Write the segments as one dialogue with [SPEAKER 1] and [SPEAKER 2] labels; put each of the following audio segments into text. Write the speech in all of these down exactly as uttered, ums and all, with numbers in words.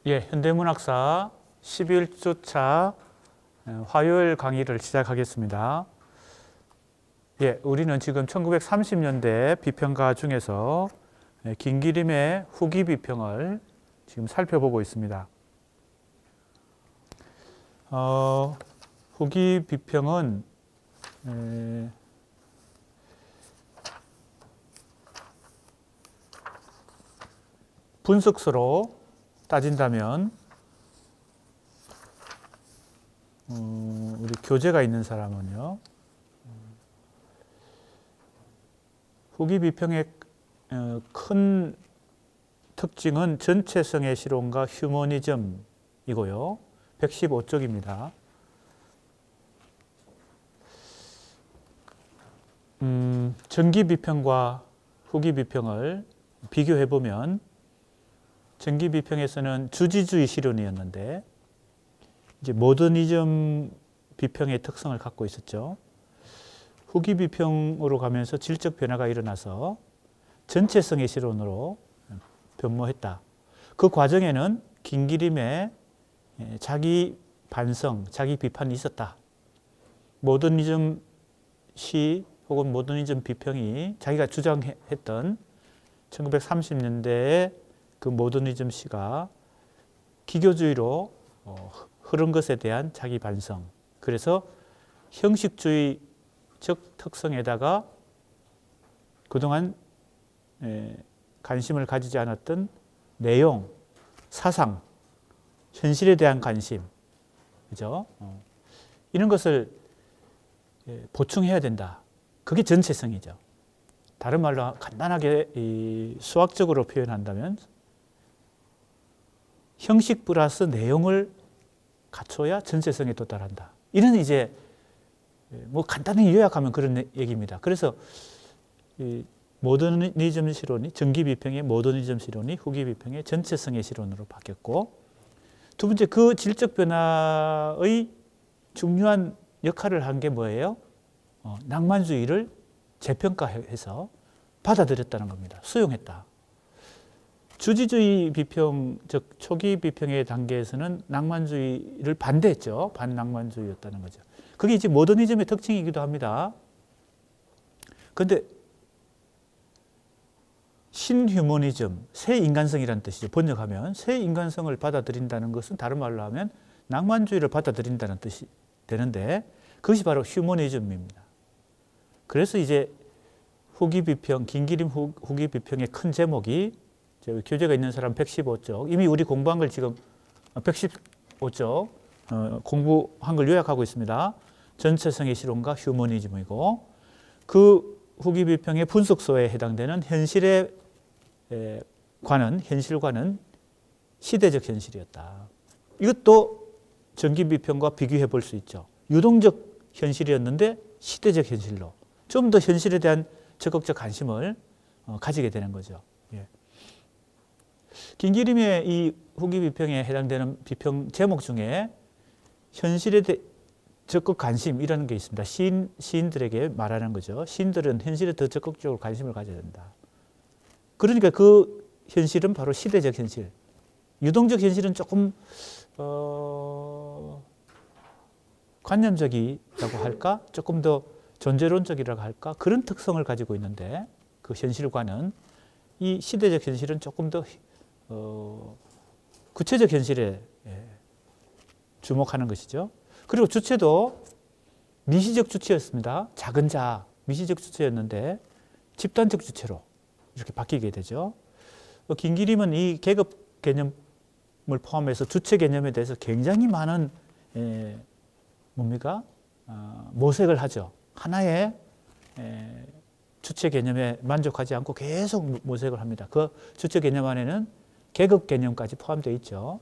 [SPEAKER 1] 예, 현대문학사 십일 주차 화요일 강의를 시작하겠습니다. 예, 우리는 지금 천구백삼십 년대 비평가 중에서 김기림의 후기 비평을 지금 살펴보고 있습니다. 어, 후기 비평은 에, 분석서로 따진다면 음, 우리 교재가 있는 사람은요, 후기 비평의 큰 특징은 전체성의 실론과 휴머니즘이고요. 백십오 쪽입니다. 음, 전기 비평과 후기 비평을 비교해 보면 전기 비평에서는 주지주의 실론이었는데 이제 모더니즘 비평의 특성을 갖고 있었죠. 후기 비평으로 가면서 질적 변화가 일어나서 전체성의 실론으로 변모했다. 그 과정에는 김기림의 자기 반성, 자기 비판이 있었다. 모더니즘 시 혹은 모더니즘 비평이 자기가 주장했던 천구백삼십 년대의 그 모더니즘 시가 기교주의로 흐른 것에 대한 자기 반성. 그래서 형식주의적 특성에다가 그동안 관심을 가지지 않았던 내용, 사상, 현실에 대한 관심, 그죠? 이런 것을 보충해야 된다. 그게 전체성이죠. 다른 말로 간단하게 이 수학적으로 표현한다면 형식 플러스 내용을 갖춰야 전체성에 도달한다. 이런 이제 뭐 간단히 요약하면 그런 얘기입니다. 그래서 이 모더니즘 실론이 전기 비평의 모더니즘 실론이 후기 비평의 전체성의 실론으로 바뀌었고, 두 번째 그 질적 변화의 중요한 역할을 한 게 뭐예요? 어, 낭만주의를 재평가해서 받아들였다는 겁니다. 수용했다. 주지주의 비평, 즉 초기 비평의 단계에서는 낭만주의를 반대했죠. 반낭만주의였다는 거죠. 그게 이제 모더니즘의 특징이기도 합니다. 그런데 신휴머니즘, 새 인간성이라는 뜻이죠. 번역하면 새 인간성을 받아들인다는 것은 다른 말로 하면 낭만주의를 받아들인다는 뜻이 되는데 그것이 바로 휴머니즘입니다. 그래서 이제 후기 비평, 김기림 후, 후기 비평의 큰 제목이 교재가 있는 사람 백십오 쪽, 이미 우리 공부한 걸 지금 백십오 쪽 어, 공부한 걸 요약하고 있습니다. 전체성의 실론과 휴머니즘이고, 그 후기 비평의 분석소에 해당되는 현실에 에, 관은, 현실과는 시대적 현실이었다. 이것도 전기 비평과 비교해 볼 수 있죠. 유동적 현실이었는데 시대적 현실로 좀 더 현실에 대한 적극적 관심을 어, 가지게 되는 거죠. 예. 김기림의 이 후기 비평에 해당되는 비평 제목 중에 현실에 대해 적극 관심이라는 게 있습니다. 시인, 시인들에게 말하는 거죠. 시인들은 현실에 더 적극적으로 관심을 가져야 된다. 그러니까 그 현실은 바로 시대적 현실. 유동적 현실은 조금 어, 관념적이라고 할까? 조금 더 존재론적이라고 할까? 그런 특성을 가지고 있는데 그 현실과는 이 시대적 현실은 조금 더 어, 구체적 현실에 예, 주목하는 것이죠. 그리고 주체도 미시적 주체였습니다. 작은 자, 미시적 주체였는데 집단적 주체로 이렇게 바뀌게 되죠. 김기림은 이 계급 개념을 포함해서 주체 개념에 대해서 굉장히 많은 에, 뭡니까? 어, 모색을 하죠. 하나의 에, 주체 개념에 만족하지 않고 계속 모색을 합니다. 그 주체 개념 안에는 계급 개념까지 포함되어 있죠.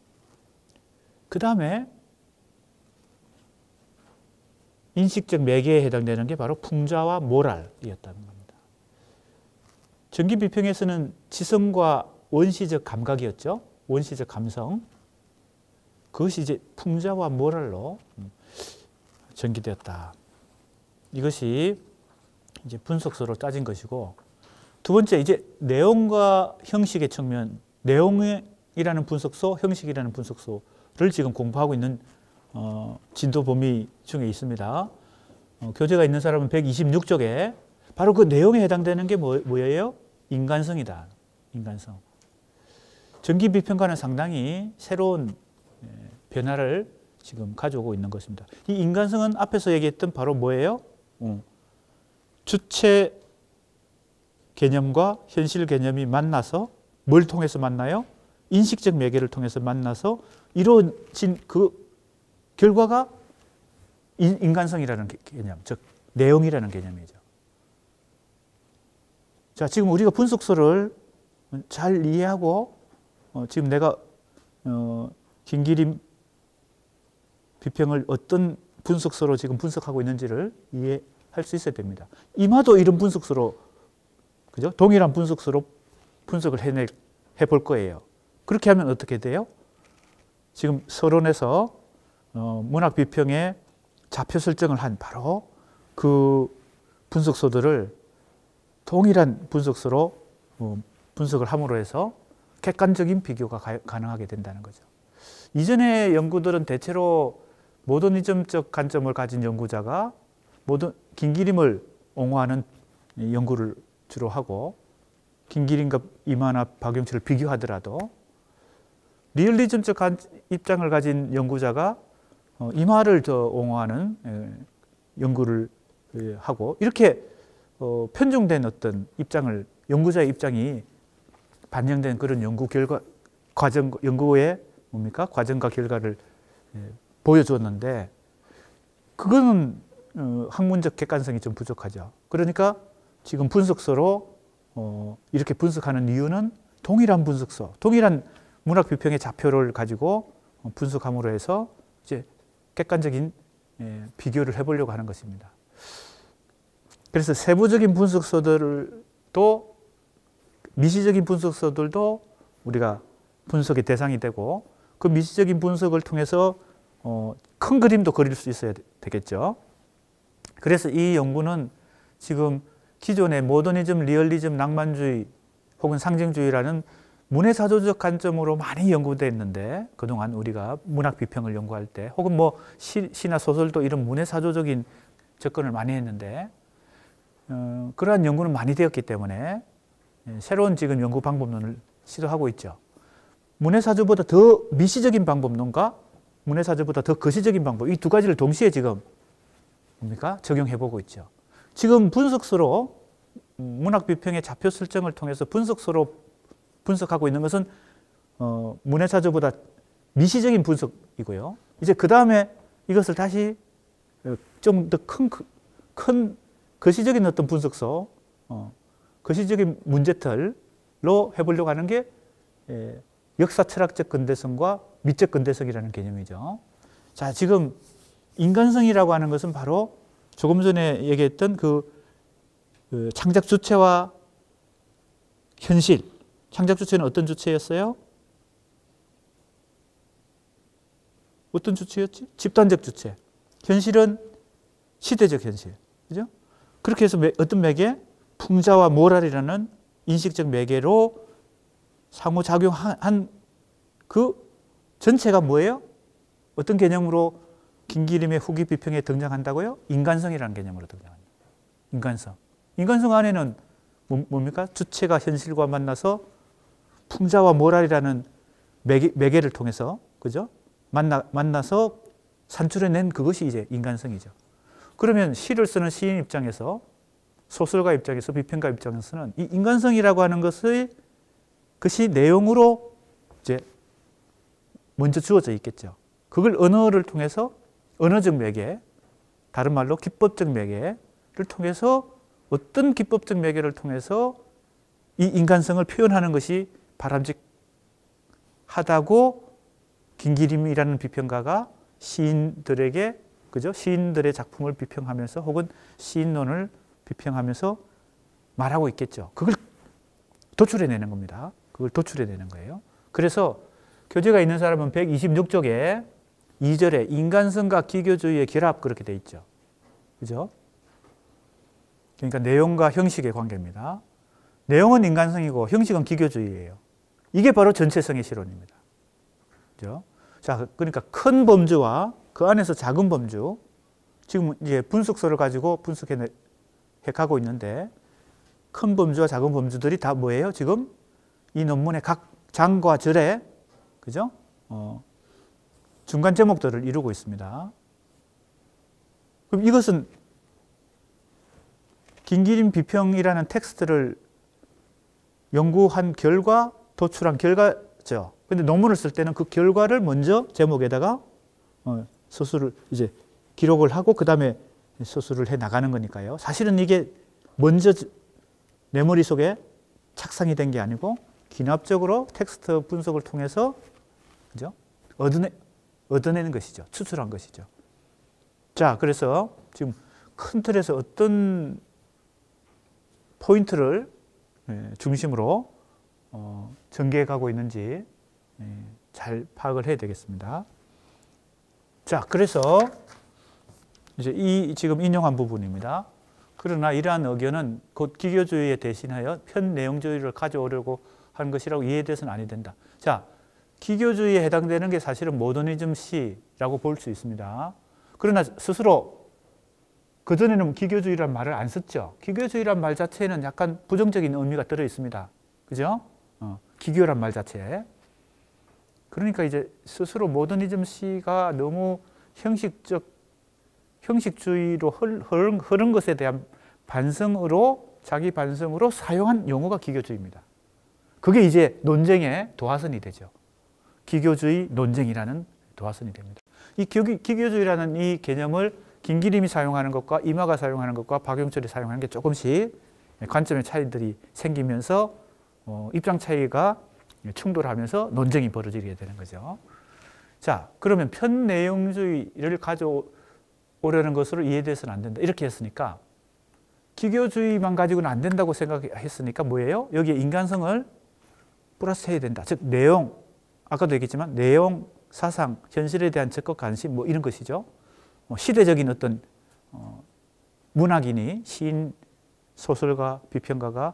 [SPEAKER 1] 그 다음에 인식적 매개에 해당되는 게 바로 풍자와 모랄이었다는 겁니다. 전기 비평에서는 지성과 원시적 감각이었죠. 원시적 감성. 그것이 이제 풍자와 모랄로 전기되었다. 이것이 이제 분석서로 따진 것이고, 두 번째 이제 내용과 형식의 측면, 내용의 내용이라는 분석소, 형식이라는 분석소를 지금 공부하고 있는 어, 진도 범위 중에 있습니다. 어, 교재가 있는 사람은 백이십육 쪽에 바로 그 내용에 해당되는 게 뭐, 뭐예요? 인간성이다. 인간성. 전기 비평가는 상당히 새로운 변화를 지금 가져오고 있는 것입니다. 이 인간성은 앞에서 얘기했던 바로 뭐예요? 어, 주체 개념과 현실 개념이 만나서 뭘 통해서 만나요? 인식적 매개를 통해서 만나서 이루어진 그 결과가 인간성이라는 개념, 즉 내용이라는 개념이죠. 자, 지금 우리가 분석소를 잘 이해하고 어, 지금 내가 어, 김기림 비평을 어떤 분석소로 지금 분석하고 있는지를 이해할 수 있어야 됩니다. 이마도 이런 분석소로, 그죠? 동일한 분석소로 분석을 해내, 해볼 거예요. 그렇게 하면 어떻게 돼요? 지금 서론에서 어, 문학 비평의 좌표 설정을 한 바로 그 분석소들을 동일한 분석소로 어, 분석을 함으로 해서 객관적인 비교가 가, 가능하게 된다는 거죠. 이전의 연구들은 대체로 모더니즘적 관점을 가진 연구자가 모던, 김기림을 옹호하는 연구를 주로 하고 김기림과 이마나 박영철을 비교하더라도 리얼리즘적 입장을 가진 연구자가 이마를 더 옹호하는 연구를 하고 이렇게 편중된 어떤 입장을 연구자의 입장이 반영된 그런 연구 결과 과정 연구의 뭡니까 과정과 결과를 보여주었는데 그거는 학문적 객관성이 좀 부족하죠. 그러니까 지금 분석소로 이렇게 분석하는 이유는 동일한 분석소, 동일한 문학 비평의 좌표를 가지고 분석함으로 해서 이제 객관적인 비교를 해보려고 하는 것입니다. 그래서 세부적인 분석소들도 미시적인 분석소들도 우리가 분석의 대상이 되고 그 미시적인 분석을 통해서 어, 큰 그림도 그릴 수 있어야 되겠죠. 그래서 이 연구는 지금 기존의 모더니즘, 리얼리즘, 낭만주의 혹은 상징주의라는 문해사조적 관점으로 많이 연구됐는데 그동안 우리가 문학 비평을 연구할 때 혹은 뭐 시, 시나 소설도 이런 문해사조적인 접근을 많이 했는데 어, 그러한 연구는 많이 되었기 때문에 새로운 지금 연구 방법론을 시도하고 있죠. 문해사조보다 더 미시적인 방법론과 문해사조보다 더 거시적인 방법, 이 두 가지를 동시에 지금 뭡니까? 적용해보고 있죠. 지금 분석서로 문학 비평의 좌표 설정을 통해서 분석서로 분석하고 있는 것은 어, 문해사조보다 미시적인 분석이고요. 이제 그 다음에 이것을 다시 좀 더 큰 큰 거시적인 어떤 분석서, 어, 거시적인 문제틀로 해보려고 하는 게 예, 역사 철학적 근대성과 미적 근대성이라는 개념이죠. 자, 지금 인간성이라고 하는 것은 바로 조금 전에 얘기했던 그, 그 창작 주체와 현실. 창작 주체는 어떤 주체였어요? 어떤 주체였지? 집단적 주체. 현실은 시대적 현실. 그죠? 그렇게 해서 어떤 매개? 풍자와 모랄이라는 인식적 매개로 상호작용한 그 전체가 뭐예요? 어떤 개념으로 김기림의 후기 비평에 등장한다고요? 인간성이라는 개념으로 등장합니다. 인간성. 인간성 안에는 뭡니까? 주체가 현실과 만나서 풍자와 모랄이라는 매개, 매개를 통해서, 그죠? 만나, 만나서 산출해낸 그것이 이제 인간성이죠. 그러면 시를 쓰는 시인 입장에서, 소설가 입장에서, 비평가 입장에서는 이 인간성이라고 하는 것의 그것이 내용으로 이제 먼저 주어져 있겠죠. 그걸 언어를 통해서 언어적 매개, 다른 말로 기법적 매개를 통해서 어떤 기법적 매개를 통해서 이 인간성을 표현하는 것이 바람직하다고 김기림이라는 비평가가 시인들에게, 그죠? 시인들의 작품을 비평하면서 혹은 시인론을 비평하면서 말하고 있겠죠. 그걸 도출해내는 겁니다. 그걸 도출해내는 거예요. 그래서 교재가 있는 사람은 백이십육 쪽에 이 절에 인간성과 기교주의의 결합 그렇게 돼 있죠. 그죠? 그러니까 내용과 형식의 관계입니다. 내용은 인간성이고 형식은 기교주의예요. 이게 바로 전체성의 실론입니다. 그죠? 자, 그러니까 큰 범주와 그 안에서 작은 범주, 지금 이제 분석서를 가지고 분석해 가고 있는데, 큰 범주와 작은 범주들이 다 뭐예요? 지금 이 논문의 각 장과 절에, 그죠? 어, 중간 제목들을 이루고 있습니다. 그럼 이것은 김기림 비평이라는 텍스트를 연구한 결과, 도출한 결과죠. 근데 논문을 쓸 때는 그 결과를 먼저 제목에다가 어, 서술을 이제 기록을 하고 그 다음에 서술을 해 나가는 거니까요. 사실은 이게 먼저 내 머릿속에 착상이 된 게 아니고 기납적으로 텍스트 분석을 통해서 그죠? 얻어내, 얻어내는 것이죠. 추출한 것이죠. 자, 그래서 지금 큰 틀에서 어떤 포인트를 중심으로 어, 전개해 가고 있는지 잘 파악을 해야 되겠습니다. 자, 그래서 이제 이 지금 인용한 부분입니다. 그러나 이러한 의견은 곧 기교주의에 대신하여 편내용주의를 가져오려고 하는 것이라고 이해돼서는 아니 된다. 자, 기교주의에 해당되는 게 사실은 모더니즘 시라고 볼 수 있습니다. 그러나 스스로 그전에는 기교주의라는 말을 안 썼죠. 기교주의라는 말 자체에는 약간 부정적인 의미가 들어 있습니다. 그죠? 어, 기교란 말 자체에. 그러니까 이제 스스로 모더니즘 시가 너무 형식적, 형식주의로 흐른, 흐른 것에 대한 반성으로, 자기 반성으로 사용한 용어가 기교주의입니다. 그게 이제 논쟁의 도화선이 되죠. 기교주의 논쟁이라는 도화선이 됩니다. 이 기교주의라는 이 개념을 김기림이 사용하는 것과 이마가 사용하는 것과 박용철이 사용하는 게 조금씩 관점의 차이들이 생기면서 어, 입장 차이가 충돌하면서 논쟁이 벌어지게 되는 거죠. 자, 그러면 편내용주의를 가져오려는 것으로 이해돼서는 안 된다. 이렇게 했으니까 기교주의만 가지고는 안 된다고 생각했으니까 뭐예요? 여기에 인간성을 플러스해야 된다. 즉 내용, 아까도 얘기했지만 내용, 사상, 현실에 대한 적극 관심 뭐 이런 것이죠. 뭐 시대적인 어떤 어, 문학인이 시인, 소설가, 비평가가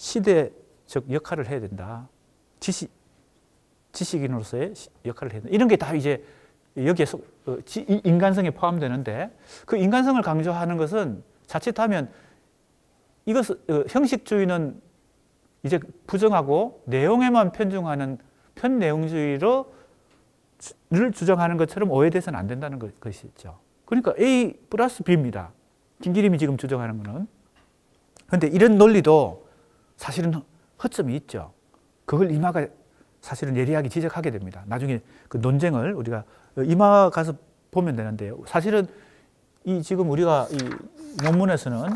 [SPEAKER 1] 시대적 역할을 해야 된다. 지식, 지식인으로서의 역할을 해야 된다. 이런 게 다 이제 여기에 속, 어, 지, 인간성에 포함되는데 그 인간성을 강조하는 것은 자칫하면 이것 어, 형식주의는 이제 부정하고 내용에만 편중하는 편내용주의로 를 주장하는 것처럼 오해돼서는 안 된다는 것이죠. 그러니까 A 플러스 B입니다. 김기림이 지금 주장하는 것은. 그런데 이런 논리도 사실은 허점이 있죠. 그걸 이마가 사실은 예리하게 지적하게 됩니다. 나중에 그 논쟁을 우리가 이마 가서 보면 되는데요. 사실은 이 지금 우리가 이 논문에서는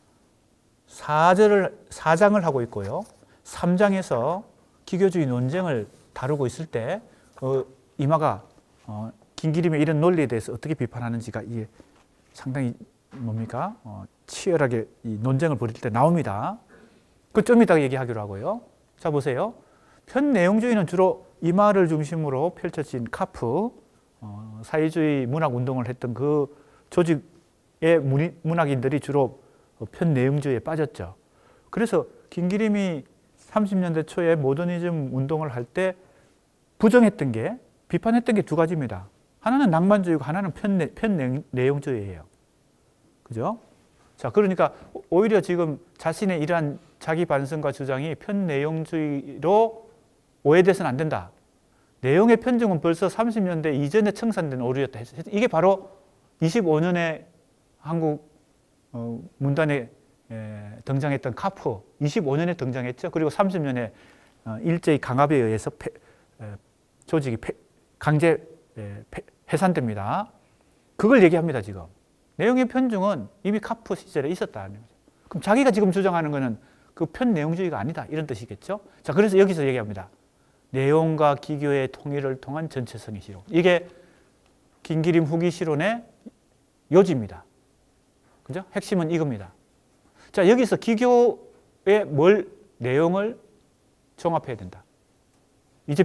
[SPEAKER 1] 사 절을, 사 장을 하고 있고요. 삼 장에서 기교주의 논쟁을 다루고 있을 때 어, 이마가 어, 김기림의 이런 논리에 대해서 어떻게 비판하는지가 이게 상당히 뭡니까? 어, 치열하게 이 논쟁을 벌일 때 나옵니다. 그 좀 이따가 얘기하기로 하고요. 자, 보세요. 편내용주의는 주로 이마를 중심으로 펼쳐진 카프, 어, 사회주의 문학운동을 했던 그 조직의 문학인들이 주로 편내용주의에 빠졌죠. 그래서 김기림이 삼십 년대 초에 모더니즘 운동을 할 때 부정했던 게, 비판했던 게 두 가지입니다. 하나는 낭만주의고 하나는 편, 편내용주의예요. 그죠? 자, 그러니까 오히려 지금 자신의 이러한 자기 반성과 주장이 편내용주의로 오해돼서는 안 된다. 내용의 편중은 벌써 삼십 년대 이전에 청산된 오류였다. 이게 바로 이십오 년에 한국 어, 문단에 에, 등장했던 카프, 이십오 년에 등장했죠. 그리고 삼십 년에 어, 일제히 강압에 의해서 폐, 에, 조직이 폐, 강제 에, 폐, 해산됩니다. 그걸 얘기합니다, 지금. 내용의 편중은 이미 카프 시절에 있었다는 거죠. 그럼 자기가 지금 주장하는 것은 그 편내용주의가 아니다, 이런 뜻이겠죠. 자, 그래서 여기서 얘기합니다. 내용과 기교의 통일을 통한 전체성의 실론. 이게 김기림 후기 실론의 요지입니다. 그죠? 핵심은 이겁니다. 자, 여기서 기교의 뭘, 내용을 종합해야 된다. 이제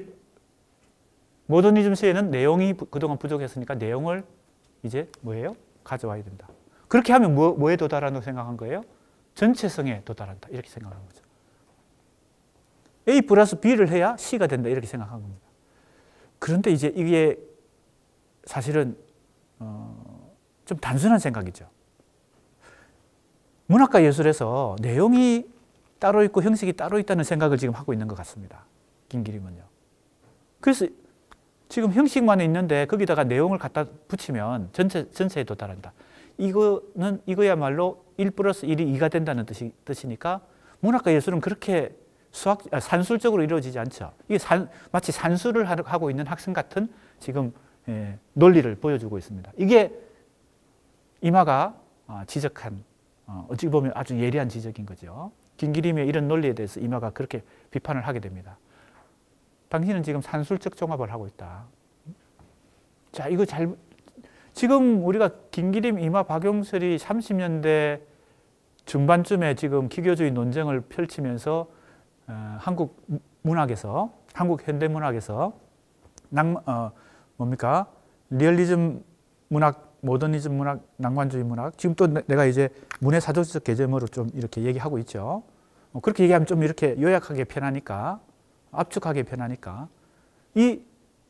[SPEAKER 1] 모더니즘 시에는 내용이 그동안 부족했으니까 내용을 이제 뭐예요? 가져와야 된다. 그렇게 하면 뭐, 뭐에 도달한다고 생각한 거예요? 전체성에 도달한다. 이렇게 생각한 거죠. A 플러스 B를 해야 C가 된다 이렇게 생각한 겁니다. 그런데 이제 이게 사실은 어, 좀 단순한 생각이죠. 문학과 예술에서 내용이 따로 있고 형식이 따로 있다는 생각을 지금 하고 있는 것 같습니다. 김기림은요. 그래서 지금 형식만 있는데 거기다가 내용을 갖다 붙이면 전체, 전체에 도달한다. 이거는 이거야말로 일 플러스 일이 이가 된다는 뜻이, 뜻이니까 문학과 예술은 그렇게 수학, 아, 산술적으로 이루어지지 않죠. 이게 산, 마치 산수를 하고 있는 학생 같은 지금 예, 논리를 보여주고 있습니다. 이게 이마가 어, 지적한 어, 어찌 보면 아주 예리한 지적인 거죠. 김기림의 이런 논리에 대해서 이마가 그렇게 비판을 하게 됩니다. 당신은 지금 산술적 종합을 하고 있다. 자, 이거 잘 지금 우리가 김기림, 이마, 박용설이 삼십 년대 중반쯤에 지금 기교주의 논쟁을 펼치면서 어, 한국 문학에서, 한국 현대문학에서 낭, 어, 뭡니까? 리얼리즘 문학, 모더니즘 문학, 낭만주의 문학. 지금 또 내가 이제 문해사조적 개념으로 좀 이렇게 얘기하고 있죠. 어, 그렇게 얘기하면 좀 이렇게 요약하게 편하니까, 압축하게 편하니까. 이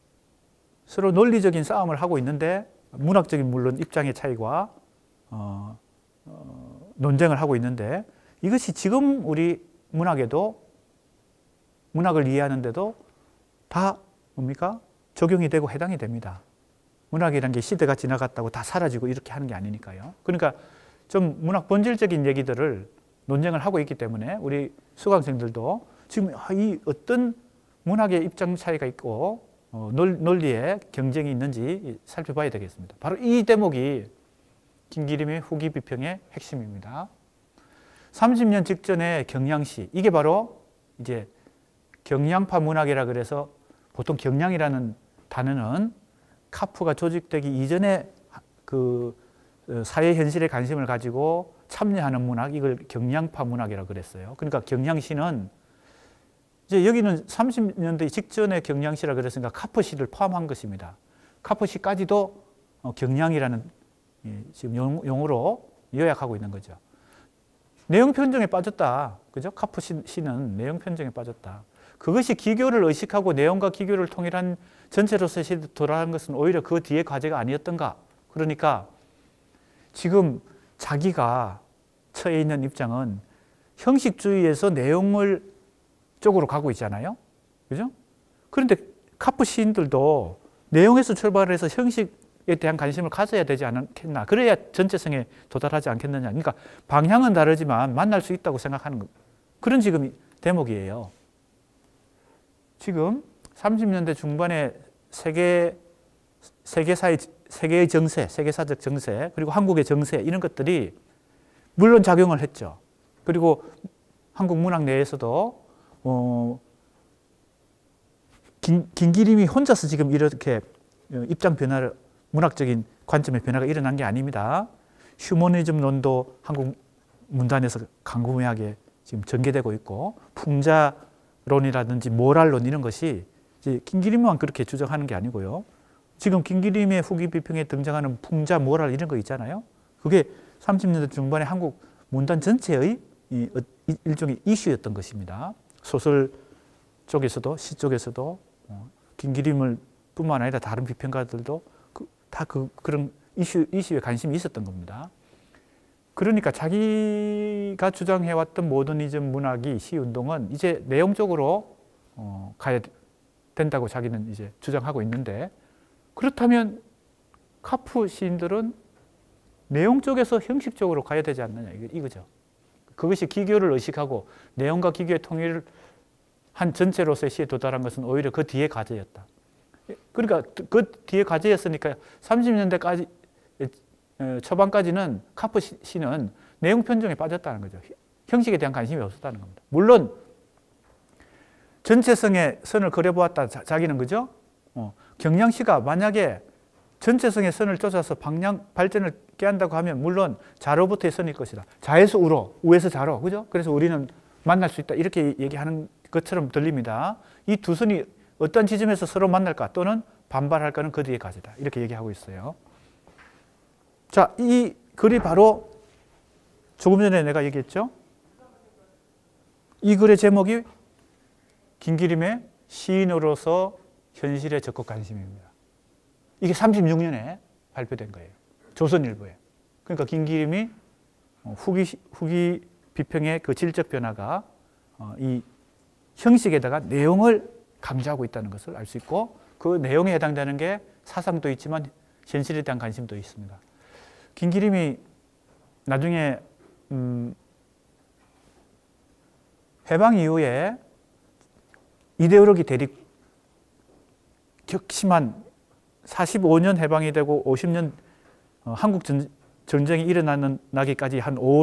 [SPEAKER 1] 서로 논리적인 싸움을 하고 있는데 문학적인 물론 입장의 차이와 어, 어, 논쟁을 하고 있는데 이것이 지금 우리 문학에도 문학을 이해하는데도 다 뭡니까? 적용이 되고 해당이 됩니다. 문학이라는 게 시대가 지나갔다고 다 사라지고 이렇게 하는 게 아니니까요. 그러니까 좀 문학 본질적인 얘기들을 논쟁을 하고 있기 때문에 우리 수강생들도 지금 이 어떤 문학의 입장 차이가 있고 어, 논리에 경쟁이 있는지 살펴봐야 되겠습니다. 바로 이 대목이 김기림의 후기 비평의 핵심입니다. 삼십 년 직전의 경량시, 이게 바로 이제 경량파 문학이라 그래서 보통 경량이라는 단어는 카프가 조직되기 이전에 그 사회 현실에 관심을 가지고 참여하는 문학, 이걸 경량파 문학이라고 그랬어요. 그러니까 경량시는 이제 여기는 삼십 년대 직전의 경량시라 그랬으니까 카프시를 포함한 것입니다. 카프시까지도 경량이라는 지금 용어로 요약하고 있는 거죠. 내용 편정에 빠졌다. 그죠? 카프시는 내용 편정에 빠졌다. 그것이 기교를 의식하고 내용과 기교를 통일한 전체로서의 시대에 돌아간 것은 오히려 그 뒤의 과제가 아니었던가. 그러니까 지금 자기가 처해 있는 입장은 형식주의에서 내용을 쪽으로 가고 있잖아요. 그죠? 그런데 카프 시인들도 내용에서 출발해서 형식에 대한 관심을 가져야 되지 않겠나. 그래야 전체성에 도달하지 않겠느냐. 그러니까 방향은 다르지만 만날 수 있다고 생각하는 그런 지금 대목이에요. 지금 삼십 년대 중반에 세계, 세계사의, 세계의 정세, 세계사적 정세, 그리고 한국의 정세, 이런 것들이 물론 작용을 했죠. 그리고 한국 문학 내에서도, 어, 김, 김기림이 혼자서 지금 이렇게 입장 변화를, 문학적인 관점의 변화가 일어난 게 아닙니다. 휴머니즘론도 한국 문단에서 강구매하게 지금 전개되고 있고, 풍자론이라든지 모랄론 이런 것이 이제 김기림만 그렇게 주장하는 게 아니고요. 지금 김기림의 후기 비평에 등장하는 풍자, 모랄 이런 거 있잖아요. 그게 삼십 년대 중반에 한국 문단 전체의 일종의 이슈였던 것입니다. 소설 쪽에서도 시 쪽에서도 김기림을 뿐만 아니라 다른 비평가들도 그, 다 그, 그런 이슈, 이슈에 관심이 있었던 겁니다. 그러니까 자기가 주장해왔던 모더니즘 문학이 시운동은 이제 내용적으로 어, 가야 된다고 자기는 이제 주장하고 있는데, 그렇다면 카프 시인들은 내용 쪽에서 형식적으로 가야 되지 않느냐 이거죠. 그것이 기교를 의식하고 내용과 기교의 통일을 한 전체로서의 시에 도달한 것은 오히려 그 뒤의 과제였다. 그러니까 그 뒤의 과제였으니까 삼십 년대까지 초반까지는 카프 시는 내용 편정에 빠졌다는 거죠. 형식에 대한 관심이 없었다는 겁니다. 물론 전체성의 선을 그려보았다 자기는, 그죠? 어, 경량시가 만약에 전체성의 선을 쫓아서 방향 발전을 깨한다고 하면 물론 좌로부터의 선일 것이다. 좌에서 우로, 우에서 좌로, 그죠? 그래서 우리는 만날 수 있다 이렇게 얘기하는 것처럼 들립니다. 이 두 선이 어떤 지점에서 서로 만날까 또는 반발할까는 그 뒤의 과제다 이렇게 얘기하고 있어요. 자, 이 글이 바로 조금 전에 내가 얘기했죠. 이 글의 제목이 김기림의 시인으로서 현실에 적극 관심입니다. 이게 삼십육 년에 발표된 거예요. 조선일보에. 그러니까 김기림이 후기, 후기 비평의 그 질적 변화가 이 형식에다가 내용을 강조하고 있다는 것을 알 수 있고, 그 내용에 해당되는 게 사상도 있지만 현실에 대한 관심도 있습니다. 김기림이 나중에 음, 해방 이후에 이데올로기 대립 격심한 사십오 년 해방이 되고 오십 년 어, 한국 전, 전쟁이 일어나는 나기까지 한 오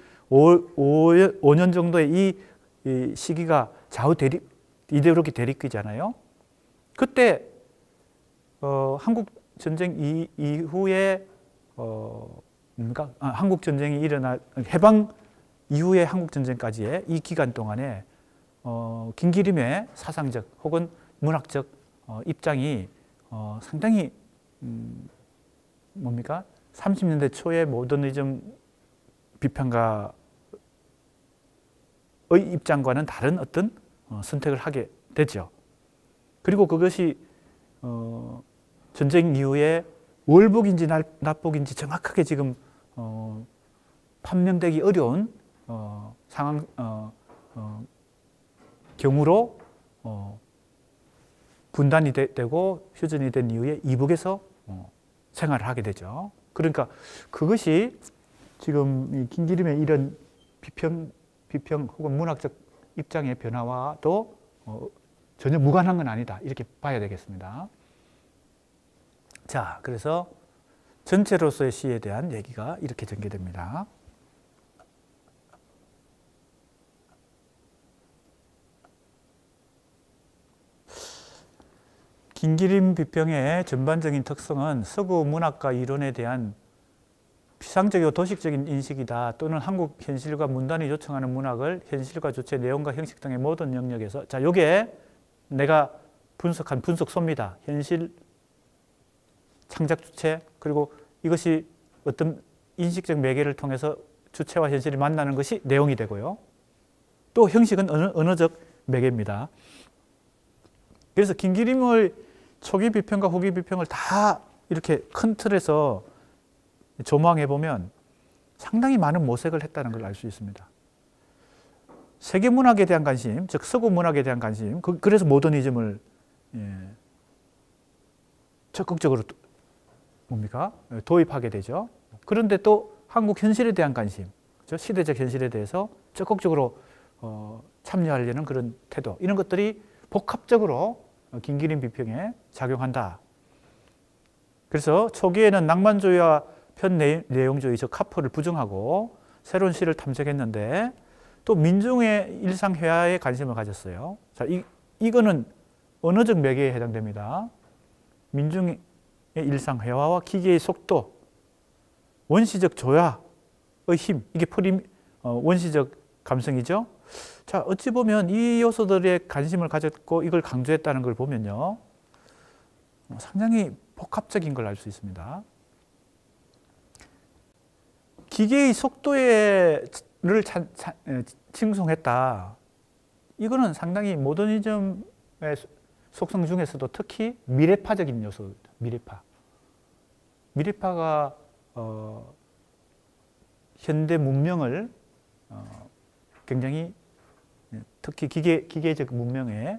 [SPEAKER 1] 년 정도의 이, 이 시기가 좌우 대립, 이데올로기 대립기잖아요. 그때 어, 한국 전쟁 이, 이후에 어, 뭡니까? 아, 한국 전쟁이 일어나 해방 이후에 한국 전쟁까지의 이 기간 동안에 어, 김기림의 사상적 혹은 문학적 어, 입장이 어, 상당히 음, 뭡니까? 삼십 년대 초의 모더니즘 비평가의 입장과는 다른 어떤 어, 선택을 하게 되죠. 그리고 그것이 어, 전쟁 이후에 월북인지 납북인지 정확하게 지금 어, 판명되기 어려운 어, 상황 어, 어, 경우로 어, 분단이 되, 되고 휴전이 된 이후에 이북에서 어, 생활을 하게 되죠. 그러니까 그것이 지금 이 김기림의 이런 비평, 비평 혹은 문학적 입장의 변화와도 어, 전혀 무관한 건 아니다, 이렇게 봐야 되겠습니다. 자, 그래서 전체로서의 시에 대한 얘기가 이렇게 전개됩니다. 김기림 비평의 전반적인 특성은 서구 문학과 이론에 대한 피상적이고 도식적인 인식이다, 또는 한국 현실과 문단이 요청하는 문학을 현실과 주체, 내용과 형식 등의 모든 영역에서, 자, 요게 내가 분석한 분석소입니다. 현실, 창작 주체, 그리고 이것이 어떤 인식적 매개를 통해서 주체와 현실이 만나는 것이 내용이 되고요. 또 형식은 언어, 언어적 매개입니다. 그래서 김기림의 초기 비평과 후기 비평을 다 이렇게 큰 틀에서 조망해 보면 상당히 많은 모색을 했다는 걸 알 수 있습니다. 세계 문학에 대한 관심, 즉 서구 문학에 대한 관심, 그, 그래서 모더니즘을 예, 적극적으로 뭡니까? 도입하게 되죠. 그런데 또 한국 현실에 대한 관심, 그렇죠? 시대적 현실에 대해서 적극적으로 어, 참여하려는 그런 태도, 이런 것들이 복합적으로 김기림 비평에 작용한다. 그래서 초기에는 낭만주의와 편내용주의, 즉 카포를 부정하고 새로운 시를 탐색했는데 또 민중의 일상 회화에 관심을 가졌어요. 자, 이, 이거는 언어적 매개에 해당됩니다. 민중의 일상 회화와 기계의 속도, 원시적 조야의 힘, 이게 프림, 어, 원시적 감성이죠. 자, 어찌 보면 이 요소들에 관심을 가졌고 이걸 강조했다는 걸 보면요, 상당히 복합적인 걸 알 수 있습니다. 기계의 속도를 찬, 찬, 칭송했다. 이거는 상당히 모더니즘의 속성 중에서도 특히 미래파적인 요소입니다. 미래파. 미래파가 어, 현대 문명을 어, 굉장히 특히 기계, 기계적 문명에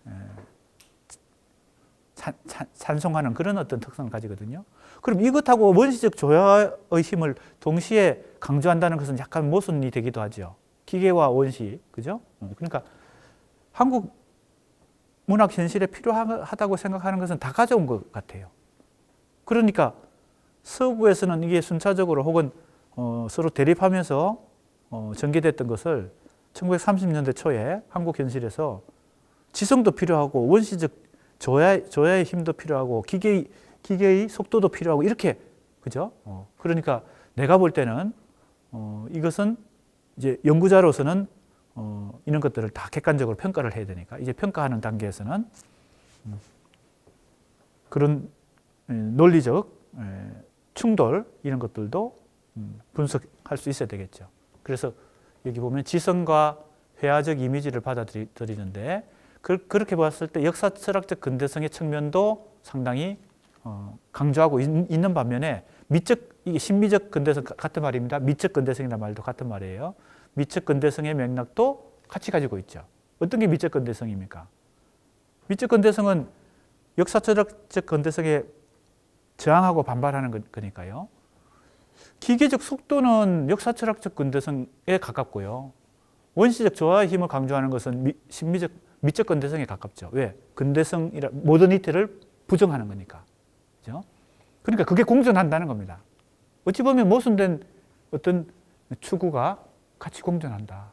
[SPEAKER 1] 찬, 찬, 찬송하는 그런 어떤 특성을 가지거든요. 그럼 이것하고 원시적 조야의 힘을 동시에 강조한다는 것은 약간 모순이 되기도 하죠. 기계와 원시, 그죠? 그러니까 한국 문학 현실에 필요하다고 생각하는 것은 다 가져온 것 같아요. 그러니까 서구에서는 이게 순차적으로 혹은 어, 서로 대립하면서 어, 전개됐던 것을 천구백삼십 년대 초에 한국 현실에서 지성도 필요하고 원시적 조야, 조야의 힘도 필요하고 기계의, 기계의 속도도 필요하고 이렇게, 그죠? 어, 그러니까 내가 볼 때는 어, 이것은 이제 연구자로서는 어, 이런 것들을 다 객관적으로 평가를 해야 되니까 이제 평가하는 단계에서는 음, 그런 에, 논리적 에, 충돌 이런 것들도 음, 분석할 수 있어야 되겠죠. 그래서 여기 보면 지성과 회화적 이미지를 받아들이는데 그, 그렇게 봤을 때 역사 철학적 근대성의 측면도 상당히 어, 강조하고 있, 있는 반면에 미적, 이게 심미적 근대성 같은 말입니다. 미적 근대성이라는 말도 같은 말이에요. 미적 근대성의 맥락도 같이 가지고 있죠. 어떤 게 미적 근대성입니까? 미적 근대성은 역사 철학적 근대성에 저항하고 반발하는 거니까요. 기계적 속도는 역사 철학적 근대성에 가깝고요. 원시적 조화의 힘을 강조하는 것은 미, 심미적, 미적 근대성에 가깝죠. 왜? 근대성이라, 모더니티를 부정하는 거니까. 그죠? 그러니까 그게 공존한다는 겁니다. 어찌 보면 모순된 어떤 추구가 같이 공존한다.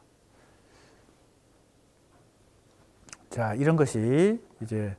[SPEAKER 1] 자, 이런 것이 이제,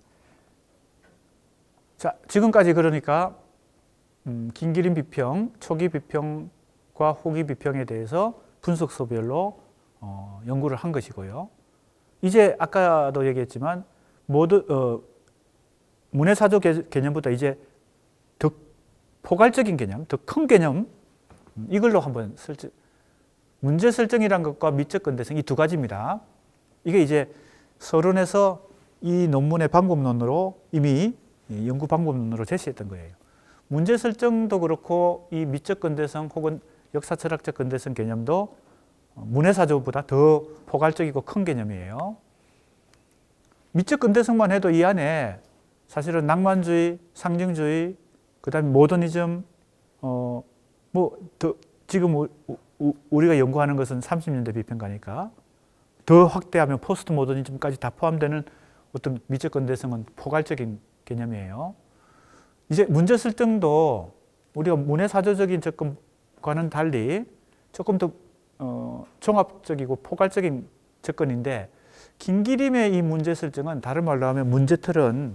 [SPEAKER 1] 자, 지금까지 그러니까, 음, 긴기림 비평, 초기 비평과 후기 비평에 대해서 분석서별로 어, 연구를 한 것이고요. 이제 아까도 얘기했지만, 모두, 어, 문해사조 개념보다 이제 더 포괄적인 개념, 더 큰 개념, 이걸로 한번 설정, 문제 설정이란 것과 미적 근대성 이 두 가지입니다. 이게 이제 서론에서 이 논문의 방법론으로 이미 연구 방법론으로 제시했던 거예요. 문제 설정도 그렇고 이 미적 근대성 혹은 역사 철학적 근대성 개념도 문해사조보다 더 포괄적이고 큰 개념이에요. 미적 근대성만 해도 이 안에 사실은 낭만주의, 상징주의, 그 다음에 모더니즘, 어, 뭐, 더, 지금 우, 우, 우리가 연구하는 것은 삼십 년대 비평가니까 더 확대하면 포스트 모더니즘까지 다 포함되는 어떤 미적 근대성은 포괄적인 개념이에요. 이제 문제 설정도 우리가 문해사조적인 접근과는 달리 조금 더 어, 종합적이고 포괄적인 접근인데 긴기림의 이 문제 설정은 다른 말로 하면 문제틀은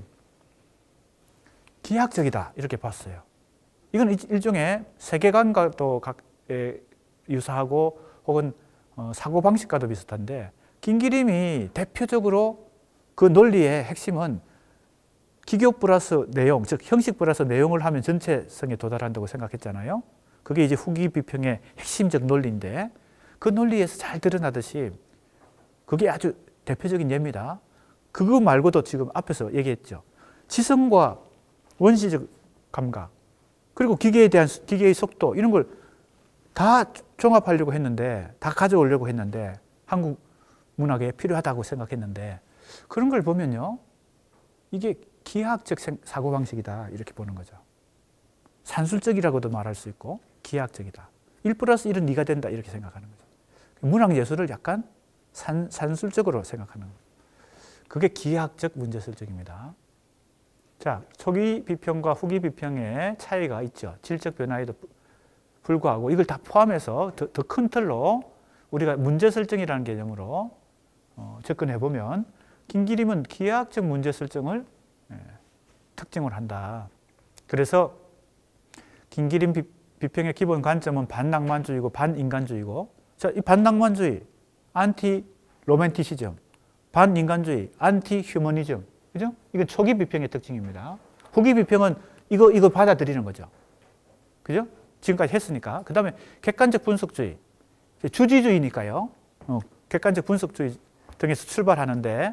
[SPEAKER 1] 기하학적이다 이렇게 봤어요. 이건 일종의 세계관과도 각, 에, 유사하고 혹은 어, 사고방식과도 비슷한데 긴기림이 대표적으로 그 논리의 핵심은 기교 플러스 내용, 즉 형식 플러스 내용을 하면 전체성에 도달한다고 생각했잖아요. 그게 이제 후기 비평의 핵심적 논리인데 그 논리에서 잘 드러나듯이 그게 아주 대표적인 예입니다. 그거 말고도 지금 앞에서 얘기했죠. 지성과 원시적 감각, 그리고 기계에 대한 기계의 속도 이런 걸 다 종합하려고 했는데 다 가져오려고 했는데 한국 문학에 필요하다고 생각했는데 그런 걸 보면요. 이게 기하학적 사고방식이다 이렇게 보는 거죠. 산술적이라고도 말할 수 있고 기하학적이다. 일 플러스 일은 이가 된다 이렇게 생각하는 거죠. 문학예술을 약간 산, 산술적으로 생각하는 거예요. 그게 기하학적 문제설정입니다. 자, 초기 비평과 후기 비평의 차이가 있죠. 질적 변화에도 불구하고 이걸 다 포함해서 더 큰 틀로 우리가 문제 설정이라는 개념으로 어, 접근해 보면 긴기림은 기하학적 문제 설정을 예, 특징을 한다. 그래서 긴기림 비, 비평의 기본 관점은 반낭만주의고 반인간주의고, 자, 이 반낭만주의, 안티 로맨티시즘, 반인간주의, 안티 휴머니즘, 그죠? 이건 초기 비평의 특징입니다. 후기 비평은 이거 이거 받아들이는 거죠. 그죠? 지금까지 했으니까. 그 다음에 객관적 분석주의, 주지주의니까요. 어, 객관적 분석주의 등에서 출발하는데,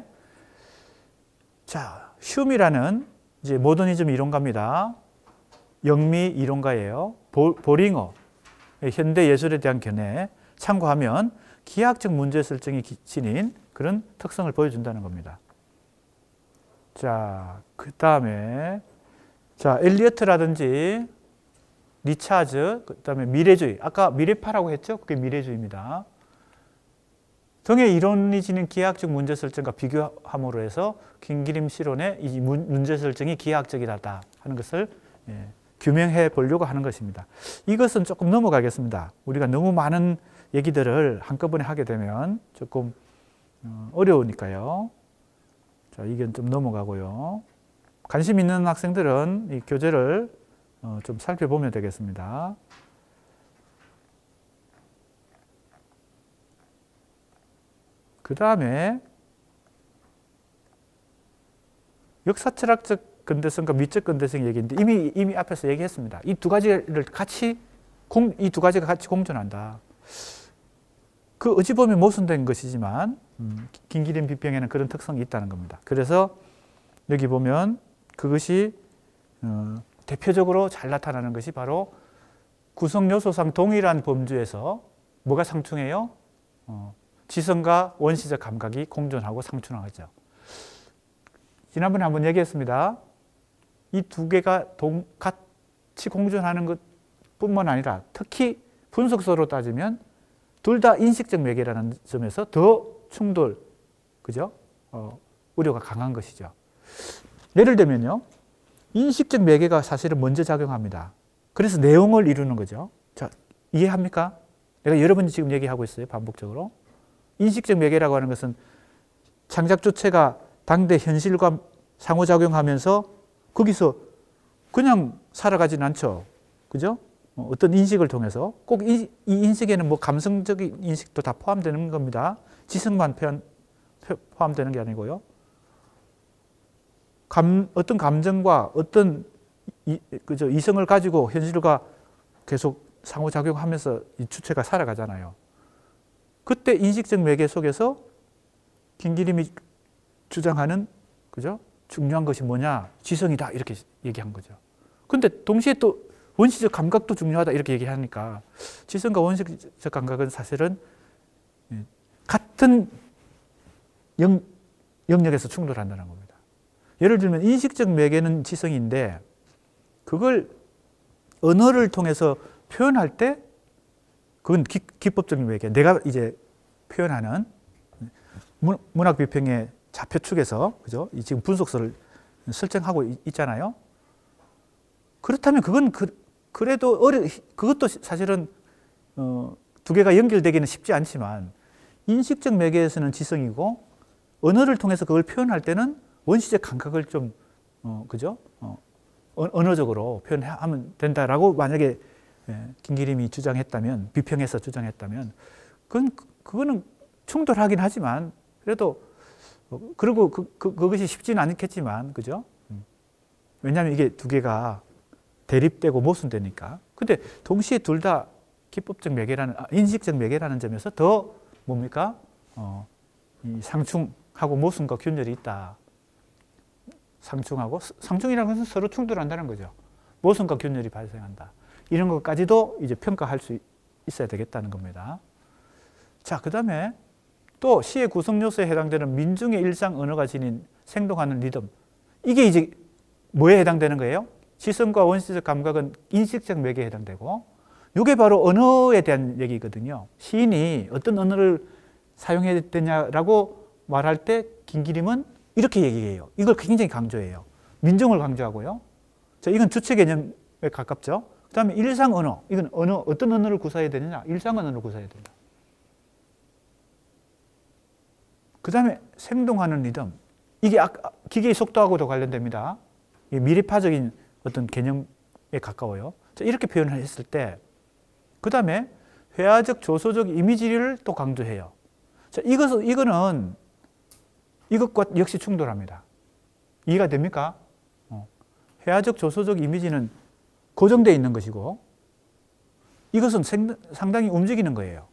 [SPEAKER 1] 자, 흉이라는 이제 모더니즘 이론가입니다. 영미 이론가예요. 보, 보링어, 현대 예술에 대한 견해 참고하면 기하학적 문제 설정이 지닌 그런 특성을 보여준다는 겁니다. 자, 그 다음에 자 엘리어트라든지 리차즈, 그 다음에 미래주의, 아까 미래파라고 했죠? 그게 미래주의입니다. 등의 이론이 지닌 기하학적 문제 설정과 비교함으로 해서 긴기림 실론의 이 문제 설정이 기하학적이다 하는 것을 예, 규명해 보려고 하는 것입니다. 이것은 조금 넘어가겠습니다. 우리가 너무 많은 얘기들을 한꺼번에 하게 되면 조금 어려우니까요. 자, 이건 좀 넘어가고요. 관심 있는 학생들은 이 교재를 좀 살펴보면 되겠습니다. 그 다음에 역사철학적 근대성과 미적 근대성 얘기인데 이미 이미 앞에서 얘기했습니다. 이 두 가지를 같이 공, 이 두 가지가 같이 공존한다. 그 어찌 보면 모순된 것이지만 음, 긴기림 비평에는 그런 특성이 있다는 겁니다. 그래서 여기 보면 그것이 어, 대표적으로 잘 나타나는 것이 바로 구성 요소상 동일한 범주에서 뭐가 상충해요? 어, 지성과 원시적 감각이 공존하고 상충하죠. 지난번에 한번 얘기했습니다. 이 두 개가 동, 같이 공존하는 것뿐만 아니라 특히 분석서로 따지면 둘 다 인식적 매개라는 점에서 더 충돌, 그죠? 어, 우려가 강한 것이죠. 예를 들면요, 인식적 매개가 사실은 먼저 작용합니다. 그래서 내용을 이루는 거죠. 자, 이해합니까? 내가 여러 번 지금 얘기하고 있어요, 반복적으로. 인식적 매개라고 하는 것은 창작 주체가 당대 현실과 상호작용하면서 거기서 그냥 살아가진 않죠. 그죠? 어떤 인식을 통해서 꼭 이 인식에는 뭐 감성적인 인식도 다 포함되는 겁니다. 지성만 표현, 포함되는 게 아니고요. 감, 어떤 감정과 어떤 이, 그죠? 이성을 가지고 현실과 계속 상호작용하면서 이 주체가 살아가잖아요. 그때 인식적 매개 속에서 김기림이 주장하는, 그죠? 중요한 것이 뭐냐? 지성이다. 이렇게 얘기한 거죠. 근데 동시에 또 원시적 감각도 중요하다. 이렇게 얘기하니까 지성과 원시적 감각은 사실은 같은 영, 영역에서 충돌한다는 겁니다. 예를 들면 인식적 매개는 지성인데 그걸 언어를 통해서 표현할 때 그건 기, 기법적인 매개. 내가 이제 표현하는 문학 비평의 좌표축에서, 그죠? 지금 분석서를 설정하고 있잖아요. 그렇다면 그건 그, 그래도 어려, 그것도 사실은 어, 두 개가 연결되기는 쉽지 않지만 인식적 매개에서는 지성이고 언어를 통해서 그걸 표현할 때는 원시적 감각을 좀 어, 그죠? 어, 언어적으로 표현하면 된다라고 만약에 예, 김기림이 주장했다면, 비평해서 주장했다면, 그건 그거는 충돌하긴 하지만 그래도 어, 그리고 그, 그, 그것이 쉽지는 않겠지만, 그죠? 음. 왜냐하면 이게 두 개가 대립되고 모순되니까. 근데 동시에 둘 다 기법적 매개라는, 아, 인식적 매개라는 점에서 더 뭡니까? 어, 이 상충하고 모순과 균열이 있다. 상충하고, 상충이라는 것은 서로 충돌한다는 거죠. 모순과 균열이 발생한다. 이런 것까지도 이제 평가할 수 있어야 되겠다는 겁니다. 자, 그 다음에 또 시의 구성 요소에 해당되는 민중의 일상 언어가 지닌 생동하는 리듬. 이게 이제 뭐에 해당되는 거예요? 지성과 원시적 감각은 인식적 매개에 해당되고, 이게 바로 언어에 대한 얘기거든요. 시인이 어떤 언어를 사용해야 되냐라고 말할 때 김기림은 이렇게 얘기해요. 이걸 굉장히 강조해요. 민중을 강조하고요. 자, 이건 주체 개념에 가깝죠. 그 다음에 일상 언어. 이건 언어, 어떤 언어를 구사해야 되느냐? 일상 언어를 구사해야 된다. 그 다음에 생동하는 리듬. 이게 기계의 속도하고도 관련됩니다. 이게 미래파적인 어떤 개념에 가까워요. 자, 이렇게 표현을 했을 때, 그 다음에 회화적, 조소적 이미지를 또 강조해요. 자, 이것은, 이거는 이것과 역시 충돌합니다. 이해가 됩니까? 어. 회화적, 조소적 이미지는 고정되어 있는 것이고, 이것은 생, 상당히 움직이는 거예요.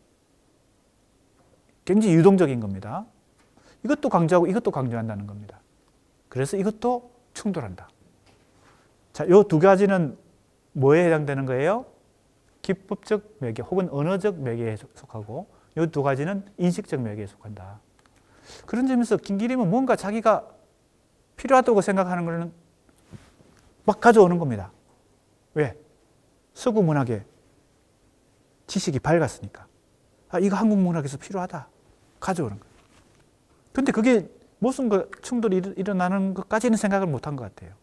[SPEAKER 1] 굉장히 유동적인 겁니다. 이것도 강조하고 이것도 강조한다는 겁니다. 그래서 이것도 충돌한다. 자, 이 두 가지는 뭐에 해당되는 거예요? 기법적 매개 혹은 언어적 매개에 속하고, 이 두 가지는 인식적 매개에 속한다. 그런 점에서 김기림은 뭔가 자기가 필요하다고 생각하는 것은 막 가져오는 겁니다. 왜? 서구 문학의 지식이 밝았으니까. 아, 이거 한국 문학에서 필요하다. 가져오는 거예요. 근데 그게 모순과 충돌이 일어나는 것까지는 생각을 못한 것 같아요.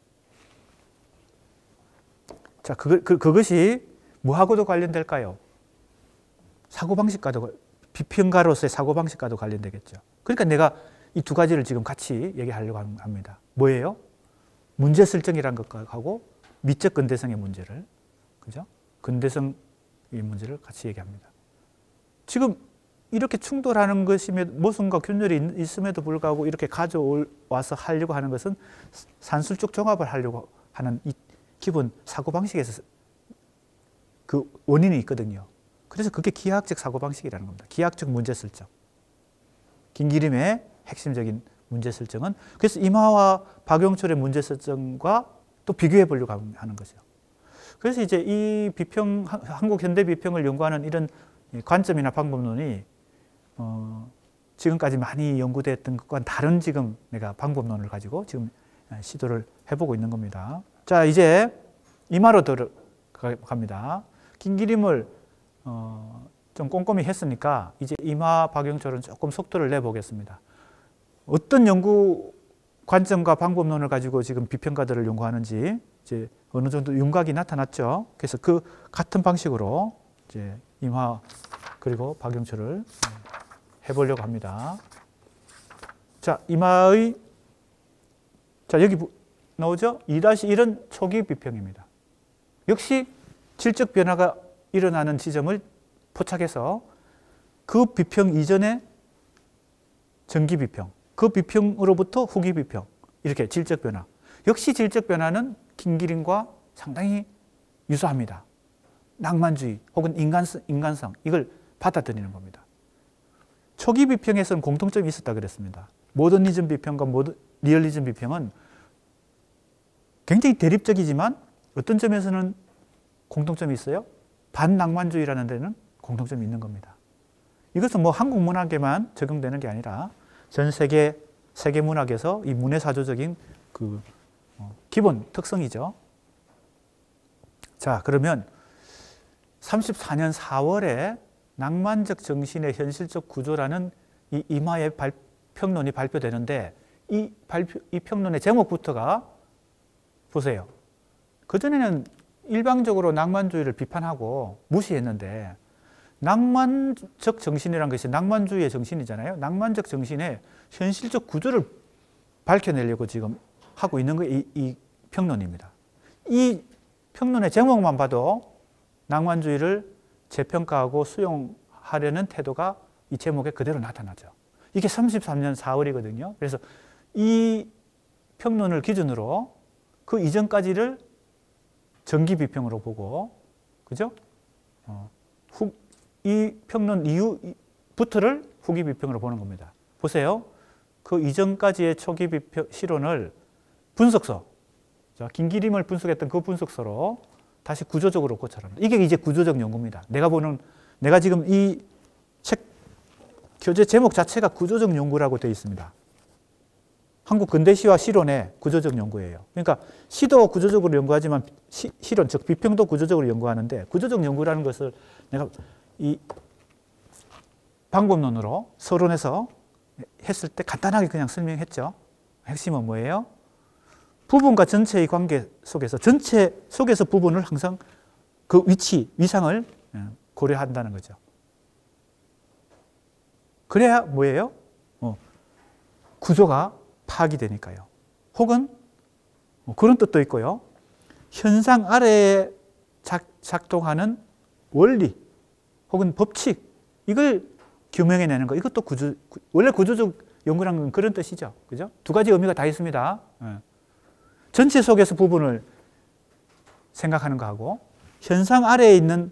[SPEAKER 1] 자, 그, 그, 그것이 뭐하고도 관련될까요? 사고방식과도, 비평가로서의 사고방식과도 관련되겠죠. 그러니까 내가 이 두 가지를 지금 같이 얘기하려고 합니다. 뭐예요? 문제 설정이라는 것하고 미적 근대성의 문제를, 그죠? 근대성의 문제를 같이 얘기합니다. 지금 이렇게 충돌하는 것임에도, 모순과 균열이 있음에도 불구하고 이렇게 가져와서 하려고 하는 것은 산술적 종합을 하려고 하는 이 기본 사고방식에서 그 원인이 있거든요. 그래서 그게 기하학적 사고방식이라는 겁니다. 기하학적 문제 설정. 김기림의 핵심적인 문제 설정은. 그래서 임하와 박용철의 문제 설정과 또 비교해 보려고 하는 거죠. 그래서 이제 이 비평, 한국 현대 비평을 연구하는 이런 관점이나 방법론이 어, 지금까지 많이 연구됐던 것과는 다른 지금 내가 방법론을 가지고 지금 시도를 해보고 있는 겁니다. 자, 이제 임하로 들어갑니다. 김기림을 어, 좀 꼼꼼히 했으니까 이제 임하, 박용철은 조금 속도를 내보겠습니다. 어떤 연구 관점과 방법론을 가지고 지금 비평가들을 연구하는지 이제 어느 정도 윤곽이 나타났죠. 그래서 그 같은 방식으로 이제 임하 그리고 박용철을 해보려고 합니다. 자, 임하의 자 여기 나오죠? 이 다시 일은 초기 비평입니다. 역시 질적 변화가 일어나는 지점을 포착해서 그 비평 이전에 전기 비평, 그 비평으로부터 후기 비평, 이렇게 질적 변화. 역시 질적 변화는 김기림과 상당히 유사합니다. 낭만주의 혹은 인간성, 인간성 이걸 받아들이는 겁니다. 초기 비평에서는 공통점이 있었다 그랬습니다. 모더니즘 비평과 모더, 리얼리즘 비평은 굉장히 대립적이지만 어떤 점에서는 공통점이 있어요. 반낭만주의라는 데는 공통점이 있는 겁니다. 이것은 뭐 한국 문학에만 적용되는 게 아니라 전 세계 세계 문학에서 이 문해사조적인 그 어, 기본 특성이죠. 자, 그러면 삼십사 년 사월에 낭만적 정신의 현실적 구조라는 이 임하의 발, 평론이 발표되는데 이, 발표, 이 평론의 제목부터가 보세요. 그전에는 일방적으로 낭만주의를 비판하고 무시했는데 낭만적 정신이라는 것이 낭만주의의 정신이잖아요. 낭만적 정신의 현실적 구조를 밝혀내려고 지금 하고 있는 게 이, 이 평론입니다. 이 평론의 제목만 봐도 낭만주의를 재평가하고 수용하려는 태도가 이 제목에 그대로 나타나죠. 이게 삼십삼 년 사월이거든요. 그래서 이 평론을 기준으로 그 이전까지를 정기 비평으로 보고, 그죠? 어, 후, 이 평론 이후부터를 후기 비평으로 보는 겁니다. 보세요. 그 이전까지의 초기 비평 실론을 분석서, 자, 김기림을 분석했던 그 분석서로 다시 구조적으로 고찰합니다. 이게 이제 구조적 연구입니다. 내가 보는, 내가 지금 이 책 교재 제목 자체가 구조적 연구라고 되어 있습니다. 한국 근대시와 실론의 구조적 연구예요. 그러니까 시도 구조적으로 연구하지만 시, 실론, 즉 비평도 구조적으로 연구하는데 구조적 연구라는 것을 내가 이 방법론으로 서론에서 했을 때 간단하게 그냥 설명했죠. 핵심은 뭐예요? 부분과 전체의 관계 속에서 전체 속에서 부분을 항상 그 위치, 위상을 고려한다는 거죠. 그래야 뭐예요? 어, 구조가 파악이 되니까요. 혹은 뭐 그런 뜻도 있고요. 현상 아래에 작, 작동하는 원리 혹은 법칙 이걸 규명해내는 거. 이것도 구조, 원래 구조적 연구라는 건 그런 뜻이죠. 그죠? 두 가지 의미가 다 있습니다. 예. 전체 속에서 부분을 생각하는 거하고 현상 아래에 있는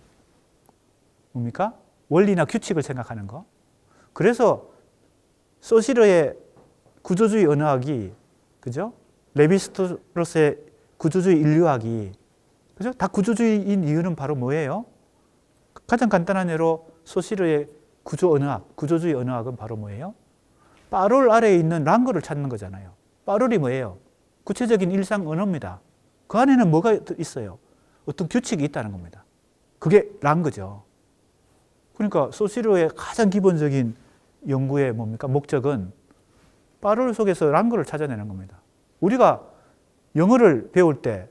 [SPEAKER 1] 뭡니까? 원리나 규칙을 생각하는 거. 그래서 소시르의 구조주의 언어학이, 그죠? 레비스트로스의 구조주의 인류학이, 그죠? 다 구조주의인 이유는 바로 뭐예요? 가장 간단한 예로 소시르의 구조 언어학, 구조주의 언어학은 바로 뭐예요? 빠롤 아래에 있는 랑거를 찾는 거잖아요. 빠롤이 뭐예요? 구체적인 일상 언어입니다. 그 안에는 뭐가 있어요? 어떤 규칙이 있다는 겁니다. 그게 랑거죠. 그러니까 소시르의 가장 기본적인 연구의 뭡니까? 목적은 빠롤 속에서 랑거를 찾아내는 겁니다. 우리가 영어를 배울 때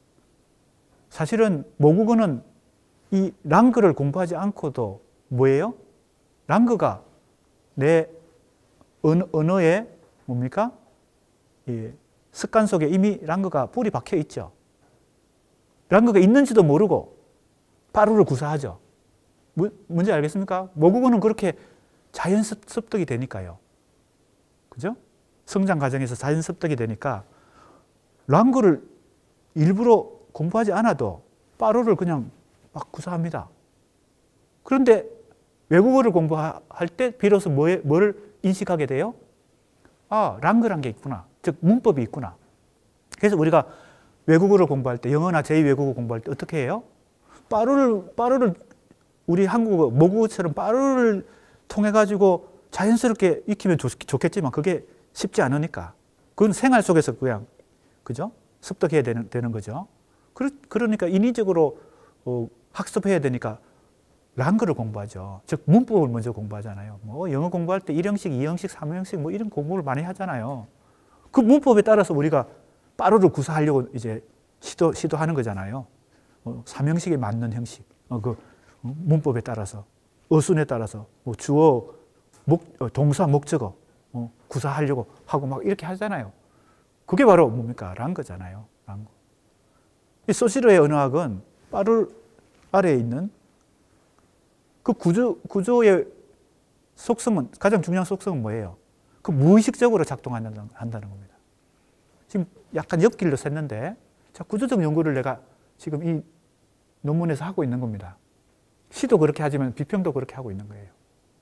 [SPEAKER 1] 사실은 모국어는 이 랑거를 공부하지 않고도 뭐예요? 랑거가 내 언어, 언어의 뭡니까? 이 습관 속에 이미 랑거가 뿌리 박혀 있죠. 랑거가 있는지도 모르고 빠롤을 구사하죠. 뭔지 알겠습니까? 모국어는 그렇게 자연 습득이 되니까요. 그죠? 성장 과정에서 자연 습득이 되니까 랑거를 일부러 공부하지 않아도 빠롤을 그냥 막 구사합니다. 그런데 외국어를 공부할 때 비로소 뭐에, 뭐를 인식하게 돼요? 아, 랑그란 게 있구나. 즉 문법이 있구나. 그래서 우리가 외국어를 공부할 때, 영어나 제이 외국어 공부할 때 어떻게 해요? 빠루를 빠루를 우리 한국어 모국어처럼 빠루를 통해 가지고 자연스럽게 익히면 좋, 좋겠지만 그게 쉽지 않으니까 그건 생활 속에서 그냥 그죠? 습득해야 되는, 되는 거죠. 그러, 그러니까 인위적으로 어, 학습해야 되니까 랑그를 공부하죠. 즉 문법을 먼저 공부하잖아요. 뭐 영어 공부할 때 일 형식, 이 형식, 삼 형식 뭐 이런 공부를 많이 하잖아요. 그 문법에 따라서 우리가 빠루를 구사하려고 이제 시도 시도하는 거잖아요. 어, 삼 형식에 맞는 형식, 어, 그 어, 문법에 따라서 어순에 따라서 뭐 주어, 목, 어, 동사, 목적어 어, 구사하려고 하고 막 이렇게 하잖아요. 그게 바로 뭡니까? 랑그잖아요. 랑그. 이 소시르의 언어학은 빠루 아래에 있는 그 구조, 구조의 속성은, 가장 중요한 속성은 뭐예요? 그 무의식적으로 작동한다는 한다는 겁니다. 지금 약간 옆길로 샜는데, 자, 구조적 연구를 내가 지금 이 논문에서 하고 있는 겁니다. 시도 그렇게 하지만 비평도 그렇게 하고 있는 거예요.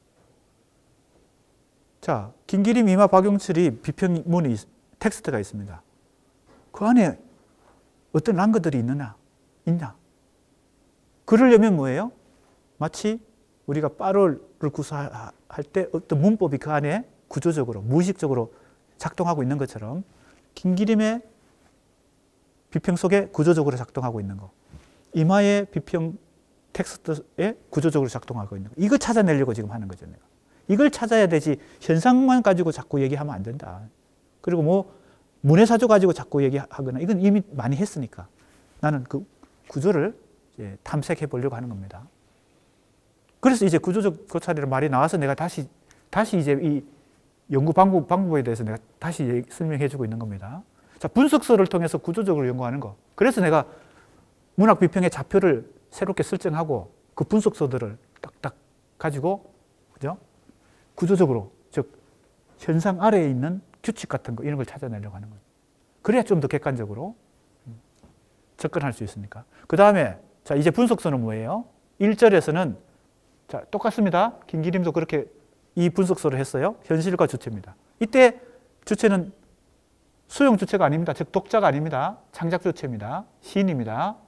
[SPEAKER 1] 자, 김기림, 이마, 박용철이 비평문이, 텍스트가 있습니다. 그 안에 어떤 랑그들이 있느냐, 있냐? 그러려면 뭐예요? 마치 우리가 빠루를 구사할 때 어떤 문법이 그 안에 구조적으로, 무의식적으로 작동하고 있는 것처럼 김기림의 비평 속에 구조적으로 작동하고 있는 거, 이마의 비평 텍스트에 구조적으로 작동하고 있는 거, 이거 찾아내려고 지금 하는 거죠. 내가. 이걸 찾아야 되지 현상만 가지고 자꾸 얘기하면 안 된다. 그리고 뭐 문해사조 가지고 자꾸 얘기하거나 이건 이미 많이 했으니까 나는 그 구조를 이제 탐색해 보려고 하는 겁니다. 그래서 이제 구조적 고찰이라는 말이 나와서 내가 다시 다시 이제 이 연구 방법, 방법에 대해서 내가 다시 설명해 주고 있는 겁니다. 자, 분석서를 통해서 구조적으로 연구하는 거. 그래서 내가 문학 비평의 좌표를 새롭게 설정하고 그 분석서들을 딱딱 가지고 그죠? 구조적으로, 즉 현상 아래에 있는 규칙 같은 거 이런 걸 찾아내려고 하는 거예요. 그래야 좀 더 객관적으로 접근할 수 있으니까. 그 다음에 자, 이제 분석서는 뭐예요? 일 절에서는 자, 똑같습니다. 김기림도 그렇게 이 분석서를 했어요. 현실과 주체입니다. 이때 주체는 수용 주체가 아닙니다. 즉 독자가 아닙니다. 창작 주체입니다. 시인입니다.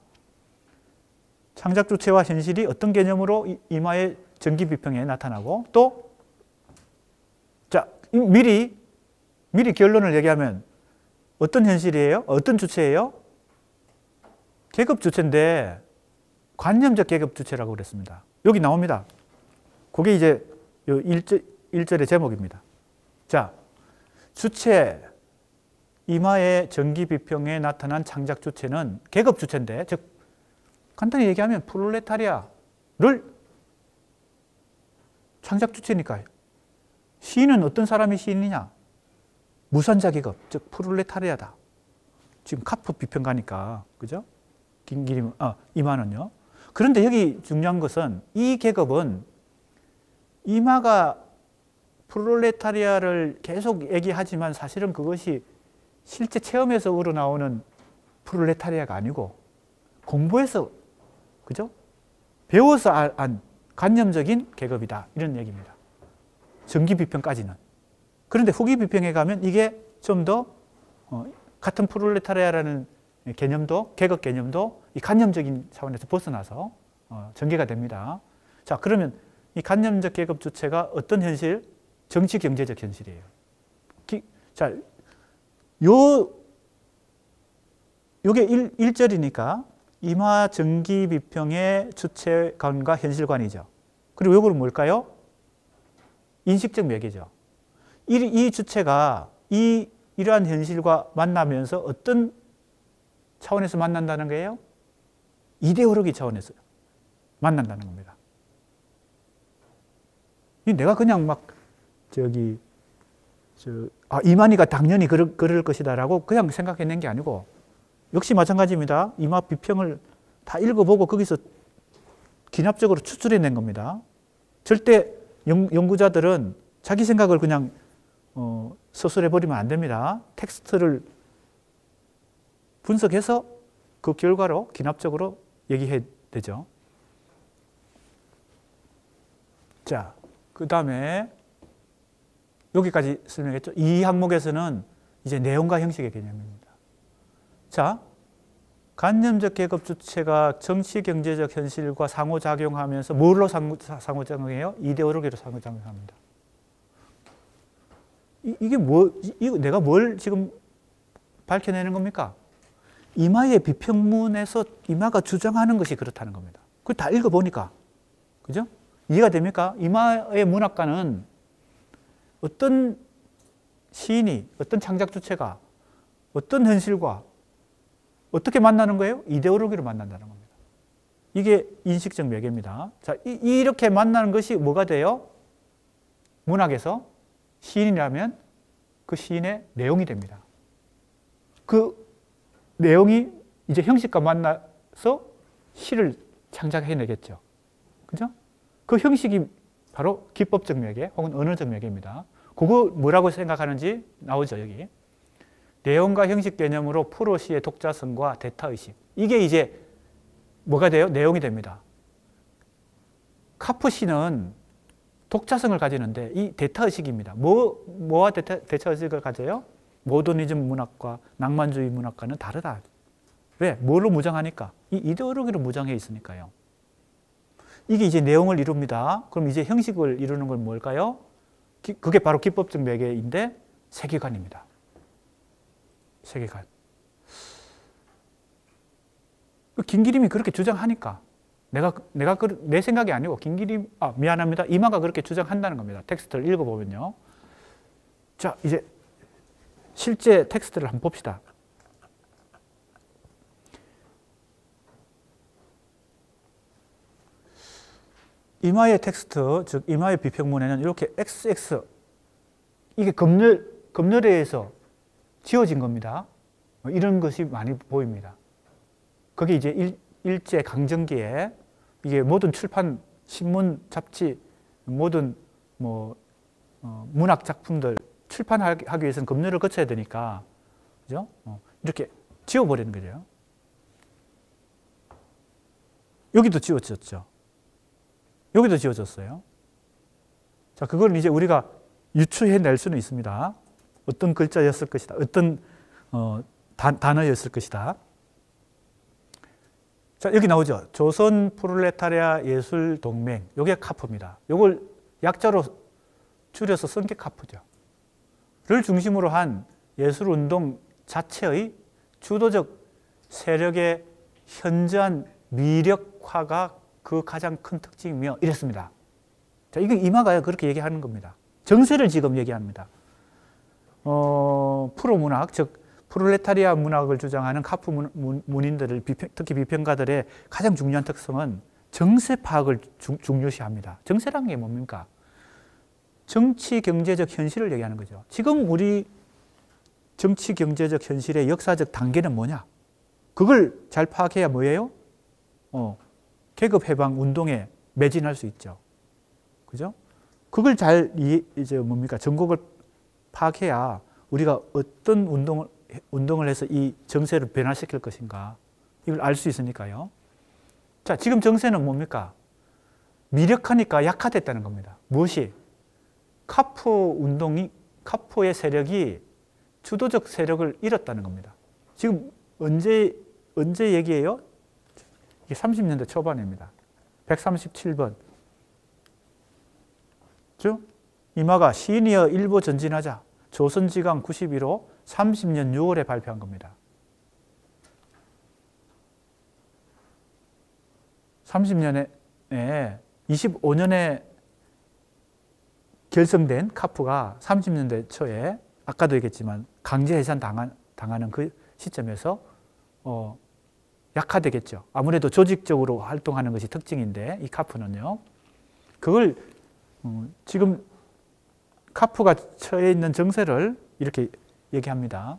[SPEAKER 1] 창작 주체와 현실이 어떤 개념으로 이마의 전기 비평에 나타나고 또 자, 미리 미리 결론을 얘기하면 어떤 현실이에요? 어떤 주체예요? 계급 주체인데 관념적 계급 주체라고 그랬습니다. 여기 나옵니다. 그게 이제 일 절의 제목입니다. 자, 주체, 이마의 전기 비평에 나타난 창작 주체는 계급 주체인데, 즉 간단히 얘기하면 프롤레타리아를 창작 주체니까 시인은 어떤 사람이 시인이냐? 무산자 계급, 즉 프롤레타리아다. 지금 카프 비평가니까, 그죠? 김기림, 아, 이마는요. 그런데 여기 중요한 것은 이 계급은 이마가 프롤레타리아를 계속 얘기하지만 사실은 그것이 실제 체험에서 우러나오는 프롤레타리아가 아니고 공부해서, 그죠? 배워서 안 관념적인 계급이다. 이런 얘기입니다. 전기 비평까지는. 그런데 후기 비평에 가면 이게 좀 더 어, 같은 프롤레타리아라는 개념도, 계급 개념도 이 관념적인 차원에서 벗어나서 어, 전개가 됩니다. 자, 그러면 이 관념적 계급 주체가 어떤 현실? 정치 경제적 현실이에요. 기, 자, 요, 요게 일 절이니까 이마 전기 비평의 주체관과 현실관이죠. 그리고 요거는 뭘까요? 인식적 매개죠. 이, 이 주체가 이, 이러한 현실과 만나면서 어떤 차원에서 만난다는 거예요? 이데올로기 차원에서 만난다는 겁니다. 내가 그냥 막 저기 저, 아, 이만희가 당연히 그럴, 그럴 것이다라고 그냥 생각해낸 게 아니고 역시 마찬가지입니다. 이마 비평을 다 읽어보고 거기서 기납적으로 추출해낸 겁니다. 절대 연, 연구자들은 자기 생각을 그냥 어, 서술해버리면 안 됩니다. 텍스트를 분석해서 그 결과로 기납적으로 얘기해야 되죠. 자, 그 다음에 여기까지 설명했죠. 이 항목에서는 이제 내용과 형식의 개념입니다. 자, 관념적 계급 주체가 정치 경제적 현실과 상호작용하면서 뭘로 상호작용해요? 이데올로기로 상호작용합니다. 이, 이게 뭐, 이거 내가 뭘 지금 밝혀내는 겁니까? 이마의 비평문에서 이마가 주장하는 것이 그렇다는 겁니다. 그걸 다 읽어보니까. 그죠? 이해가 됩니까? 이마의 문학가는 어떤 시인이, 어떤 창작 주체가 어떤 현실과 어떻게 만나는 거예요? 이데올로기로 만난다는 겁니다. 이게 인식적 매개입니다. 자, 이, 이렇게 만나는 것이 뭐가 돼요? 문학에서 시인이라면 그 시인의 내용이 됩니다. 그 내용이 이제 형식과 만나서 시를 창작해내겠죠. 그죠? 그 형식이 바로 기법적 매개 혹은 언어적 매개입니다. 그거 뭐라고 생각하는지 나오죠, 여기. 내용과 형식 개념으로 프로시의 독자성과 대타의식. 이게 이제 뭐가 돼요? 내용이 됩니다. 카프시는 독자성을 가지는데 이 대타의식입니다. 뭐, 뭐와 대타, 대타의식을 가져요? 모더니즘 문학과 낭만주의 문학과는 다르다. 왜? 뭘로 무장하니까? 이 이데올로기로 무장해 있으니까요. 이게 이제 내용을 이룹니다. 그럼 이제 형식을 이루는 건 뭘까요? 기, 그게 바로 기법적 매개인데 세계관입니다. 세계관. 김기림이 그렇게 주장하니까 내가 내가 그, 내 생각이 아니고 김기림 아 미안합니다. 이마가 그렇게 주장한다는 겁니다. 텍스트를 읽어보면요. 자, 이제 실제 텍스트를 한번 봅시다. 이마의 텍스트, 즉 이마의 비평문에는 이렇게 엑스엑스 이게 검열 검열에 의해서 지워진 겁니다. 이런 것이 많이 보입니다. 그게 이제 일, 일제 강점기에 이게 모든 출판, 신문, 잡지, 모든 뭐 어, 문학 작품들 출판하기 위해서는 검열을 거쳐야 되니까, 그죠? 어, 이렇게 지워버리는 거죠. 여기도 지워졌죠. 여기도 지워졌어요. 자, 그걸 이제 우리가 유추해낼 수는 있습니다. 어떤 글자였을 것이다. 어떤 어, 단, 단어였을 것이다. 자, 여기 나오죠. 조선 프롤레타리아 예술 동맹. 요게 카프입니다. 요걸 약자로 줄여서 쓴 게 카프죠. 를 중심으로 한 예술 운동 자체의 주도적 세력의 현저한 미력화가 그 가장 큰 특징이며 이랬습니다. 자, 이게 이마가 그렇게 얘기하는 겁니다. 정세를 지금 얘기합니다. 어, 프로문학, 즉 프롤레타리아 문학을 주장하는 카프 문, 문인들을 비평, 특히 비평가들의 가장 중요한 특성은 정세 파악을 중, 중요시합니다. 정세란 게 뭡니까? 정치 경제적 현실을 얘기하는 거죠. 지금 우리 정치 경제적 현실의 역사적 단계는 뭐냐? 그걸 잘 파악해야 뭐예요? 어, 계급 해방 운동에 매진할 수 있죠. 그죠? 그걸 잘 이, 이제 뭡니까? 전곡을 파악해야 우리가 어떤 운동을 운동을 해서 이 정세를 변화시킬 것인가 이걸 알 수 있으니까요. 자, 지금 정세는 뭡니까? 미력하니까 약화됐다는 겁니다. 무엇이? 카프 운동이 카프의 세력이 주도적 세력을 잃었다는 겁니다. 지금 언제 언제 얘기해요? 이게 삼십 년대 초반입니다. 백삼십칠 번. 즉 이마가 시인이여 일보 전진하자. 조선지강 구십일 호 삼십 년 유월에 발표한 겁니다. 삼십 년에 이십오 년에 결성된 카프가 삼십 년대 초에 아까도 얘기했지만 강제 해산 당한, 당하는 그 시점에서 어, 약화되겠죠. 아무래도 조직적으로 활동하는 것이 특징인데 이 카프는요. 그걸 음, 지금 카프가 처해 있는 정세를 이렇게 얘기합니다.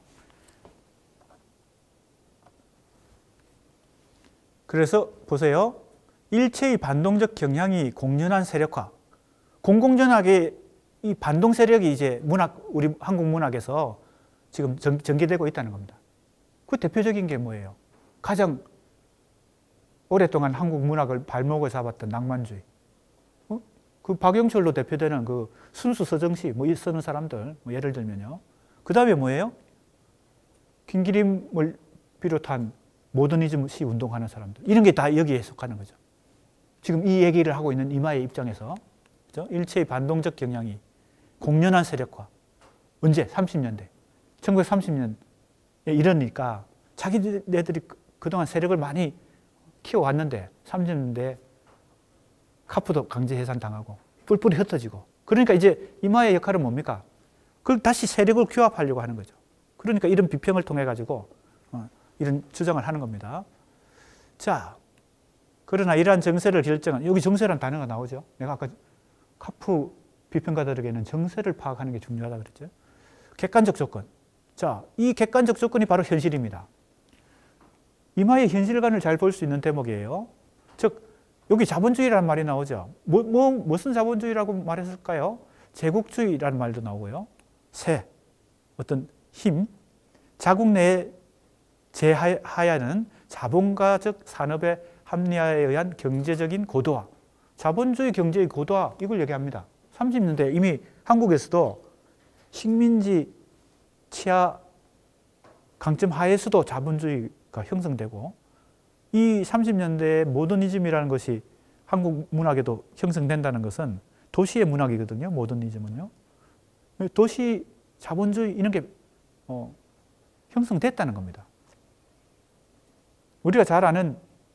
[SPEAKER 1] 그래서 보세요. 일체의 반동적 경향이 공연한 세력화. 공공연하게 이 반동 세력이 이제 문학, 우리 한국 문학에서 지금 전, 전개되고 있다는 겁니다. 그 대표적인 게 뭐예요? 가장 오랫동안 한국 문학을 발목을 잡았던 낭만주의. 어? 그 그 박영철로 대표되는 그 순수 서정시 뭐 쓰는 사람들, 뭐 예를 들면요. 그 다음에 뭐예요? 김기림을 비롯한 모더니즘 시 운동하는 사람들. 이런 게 다 여기에 속하는 거죠. 지금 이 얘기를 하고 있는 이마의 입장에서 그죠? 일체의 반동적 경향이 공연한 세력화. 언제? 삼십 년대. 천구백삼십 년에 이러니까 자기네들이 그동안 세력을 많이 키워왔는데 삼십 년대 카프도 강제 해산당하고 뿔뿔이 흩어지고 그러니까 이제 이마의 역할은 뭡니까? 그걸 다시 세력을 규합하려고 하는 거죠. 그러니까 이런 비평을 통해 가지고 어, 이런 주장을 하는 겁니다. 자, 그러나 이러한 정세를 결정한 여기 정세란 단어가 나오죠. 내가 아까 카프 비평가들에게는 정세를 파악하는 게 중요하다 그랬죠. 객관적 조건. 자, 이 객관적 조건이 바로 현실입니다. 이마의 현실관을 잘 볼 수 있는 대목이에요. 즉 여기 자본주의라는 말이 나오죠. 뭐, 뭐, 무슨 자본주의라고 말했을까요? 제국주의라는 말도 나오고요. 세, 어떤 힘, 자국 내에 제하야는 자본가적 산업의 합리화에 의한 경제적인 고도화, 자본주의 경제의 고도화 이걸 얘기합니다. 삼십 년대 이미 한국에서도 식민지 치하 강점 하에서도 자본주의가 형성되고 이 삼십 년대의 모더니즘이라는 것이 한국 문학에도 형성된다는 것은 도시의 문학이거든요. 모더니즘은요. 도시 자본주의 이런 게 어, 형성됐다는 겁니다. 우리가 잘 아는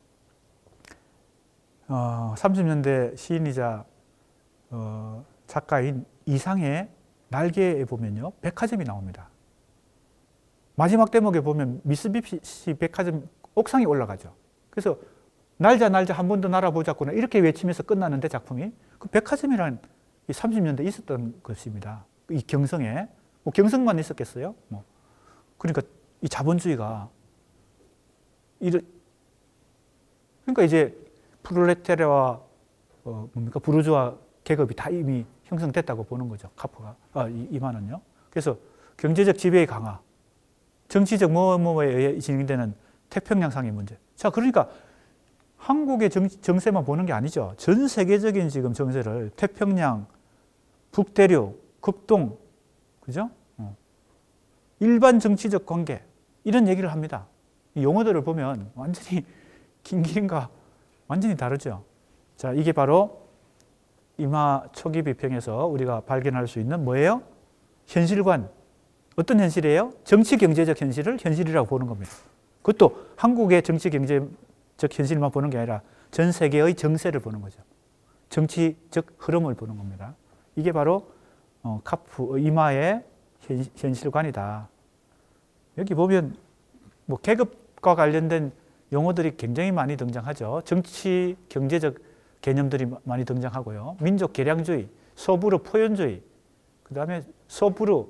[SPEAKER 1] 어, 삼십 년대 시인이자 어, 작가인 이상의 날개에 보면요. 백화점이 나옵니다. 마지막 대목에 보면 미쓰비시 백화점 옥상에 올라가죠. 그래서 날자 날자 한 번 더 날아보자꾸나 이렇게 외치면서 끝나는데 작품이 그 백화점이라는 이 삼십 년대 있었던 것입니다. 이 경성에 뭐 경성만 있었겠어요? 뭐 그러니까 이 자본주의가 이런 그러니까 이제 프롤레타리아와 어 뭡니까 부르주아 계급이 다 이미 형성됐다고 보는 거죠. 카프가 아 이만은요. 그래서 경제적 지배의 강화, 정치적 뭐뭐에 의해 진행되는 태평양상의 문제. 자, 그러니까 한국의 정, 정세만 보는 게 아니죠. 전 세계적인 지금 정세를 태평양, 북대륙, 극동, 그죠? 어. 일반 정치적 관계 이런 얘기를 합니다. 이 용어들을 보면 완전히 김기림과 완전히 다르죠. 자, 이게 바로 이마 초기 비평에서 우리가 발견할 수 있는 뭐예요? 현실관. 어떤 현실이에요? 정치 경제적 현실을 현실이라고 보는 겁니다. 그것도 한국의 정치 경제적 현실만 보는 게 아니라 전 세계의 정세를 보는 거죠. 정치적 흐름을 보는 겁니다. 이게 바로 어, 카프 이마의 현, 현실관이다. 여기 보면 뭐 계급과 관련된 용어들이 굉장히 많이 등장하죠. 정치 경제적 개념들이 많이 등장하고요. 민족 개량주의, 소부르 포연주의, 그 다음에 소부르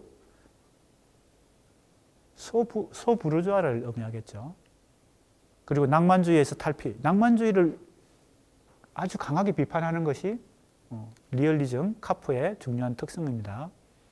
[SPEAKER 1] 소부, 소부르주아를 의미하겠죠. 그리고 낭만주의에서 탈피. 낭만주의를 아주 강하게 비판하는 것이 어, 리얼리즘, 카프의 중요한 특성입니다.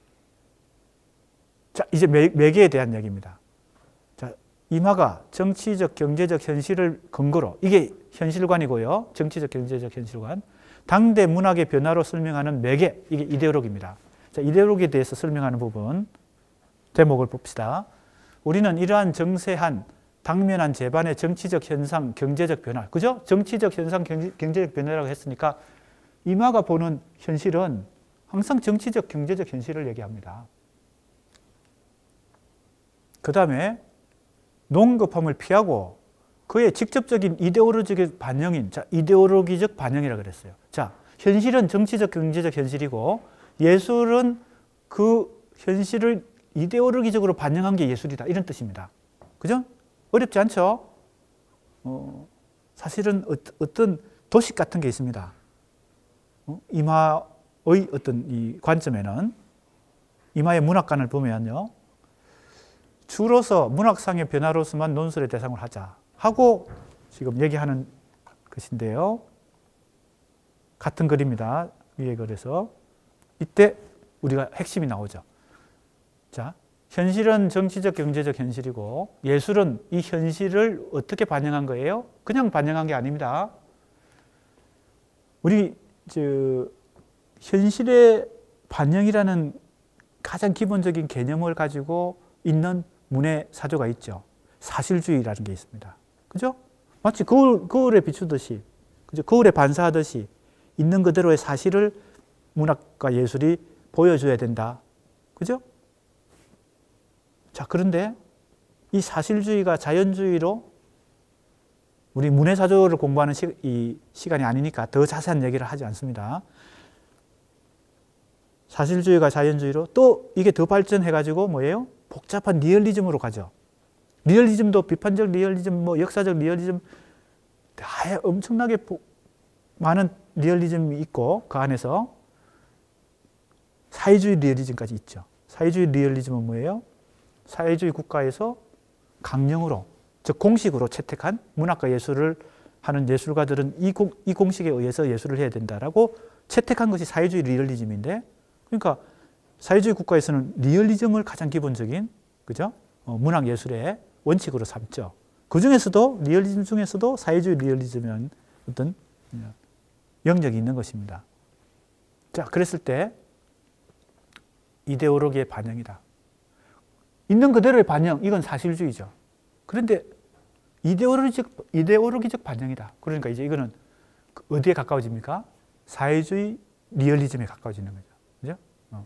[SPEAKER 1] 자, 이제 매, 매개에 대한 얘기입니다. 자, 이마가 정치적, 경제적 현실을 근거로, 이게 현실관이고요. 정치적, 경제적 현실관. 당대 문학의 변화로 설명하는 매개, 이게 이데올로기입니다. 자, 이데올로기에 대해서 설명하는 부분, 대목을 봅시다. 우리는 이러한 정세한 당면한 재반의 정치적 현상, 경제적 변화, 그죠? 정치적 현상, 경제적 변화라고 했으니까 이마가 보는 현실은 항상 정치적, 경제적 현실을 얘기합니다. 그 다음에 농급함을 피하고 그의 직접적인 이데올로기적 반영인, 자, 이데올로기적 반영이라고 그랬어요. 자, 현실은 정치적, 경제적 현실이고 예술은 그 현실을 이데올로기적으로 반영한 게 예술이다. 이런 뜻입니다. 그죠? 어렵지 않죠? 어, 사실은 어떤 도식 같은 게 있습니다. 어? 이마의 어떤 이 관점에는 이마의 문학관을 보면요. 주로서 문학상의 변화로서만 논술의 대상을 하자 하고 지금 얘기하는 것인데요. 같은 글입니다. 위에 글에서. 이때 우리가 핵심이 나오죠. 자, 현실은 정치적, 경제적 현실이고 예술은 이 현실을 어떻게 반영한 거예요? 그냥 반영한 게 아닙니다. 우리 저 현실의 반영이라는 가장 기본적인 개념을 가지고 있는 문의 사조가 있죠. 사실주의라는 게 있습니다. 그죠? 마치 거울, 거울에 비추듯이, 그죠? 거울에 반사하듯이 있는 그대로의 사실을 문학과 예술이 보여줘야 된다. 그죠? 자, 그런데 이 사실주의가 자연주의로 우리 문해사조를 공부하는 시, 이 시간이 아니니까 더 자세한 얘기를 하지 않습니다. 사실주의가 자연주의로 또 이게 더 발전해가지고 뭐예요? 복잡한 리얼리즘으로 가죠. 리얼리즘도 비판적 리얼리즘, 뭐 역사적 리얼리즘, 다 엄청나게 많은 리얼리즘이 있고 그 안에서 사회주의 리얼리즘까지 있죠. 사회주의 리얼리즘은 뭐예요? 사회주의 국가에서 강령으로, 즉 공식으로 채택한 문학과 예술을 하는 예술가들은 이, 공, 이 공식에 의해서 예술을 해야 된다라고 채택한 것이 사회주의 리얼리즘인데, 그러니까 사회주의 국가에서는 리얼리즘을 가장 기본적인, 그죠? 어, 문학 예술의 원칙으로 삼죠. 그 중에서도 리얼리즘 중에서도 사회주의 리얼리즘이라는 어떤 영역이 있는 것입니다. 자, 그랬을 때 이데올로기의 반영이다. 있는 그대로의 반영, 이건 사실주의죠. 그런데 이데올로기적, 이데올로기적 반영이다. 그러니까 이제 이거는 어디에 가까워집니까? 사회주의 리얼리즘에 가까워지는 거죠. 그죠? 어.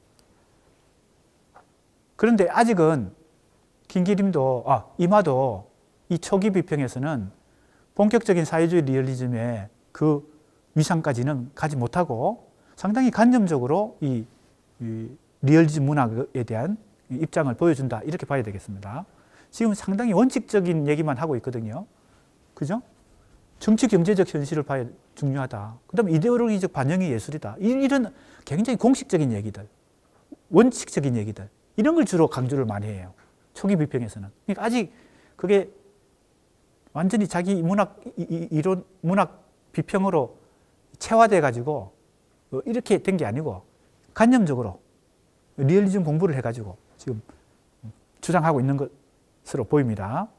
[SPEAKER 1] 그런데 아직은 김기림도, 아, 이마도 이 초기 비평에서는 본격적인 사회주의 리얼리즘의 그 위상까지는 가지 못하고 상당히 관념적으로 이, 이 리얼리즘 문학에 대한 입장을 보여준다. 이렇게 봐야 되겠습니다. 지금 상당히 원칙적인 얘기만 하고 있거든요. 그죠? 정치, 경제적 현실을 봐야 중요하다. 그 다음에 이데올로기적 반영이 예술이다. 이런 굉장히 공식적인 얘기들, 원칙적인 얘기들, 이런 걸 주로 강조를 많이 해요. 초기 비평에서는. 그러니까 아직 그게 완전히 자기 문학 이론, 문학 비평으로 체화돼 가지고 이렇게 된 게 아니고 관념적으로 리얼리즘 공부를 해가지고 지금 주장하고 있는 것으로 보입니다.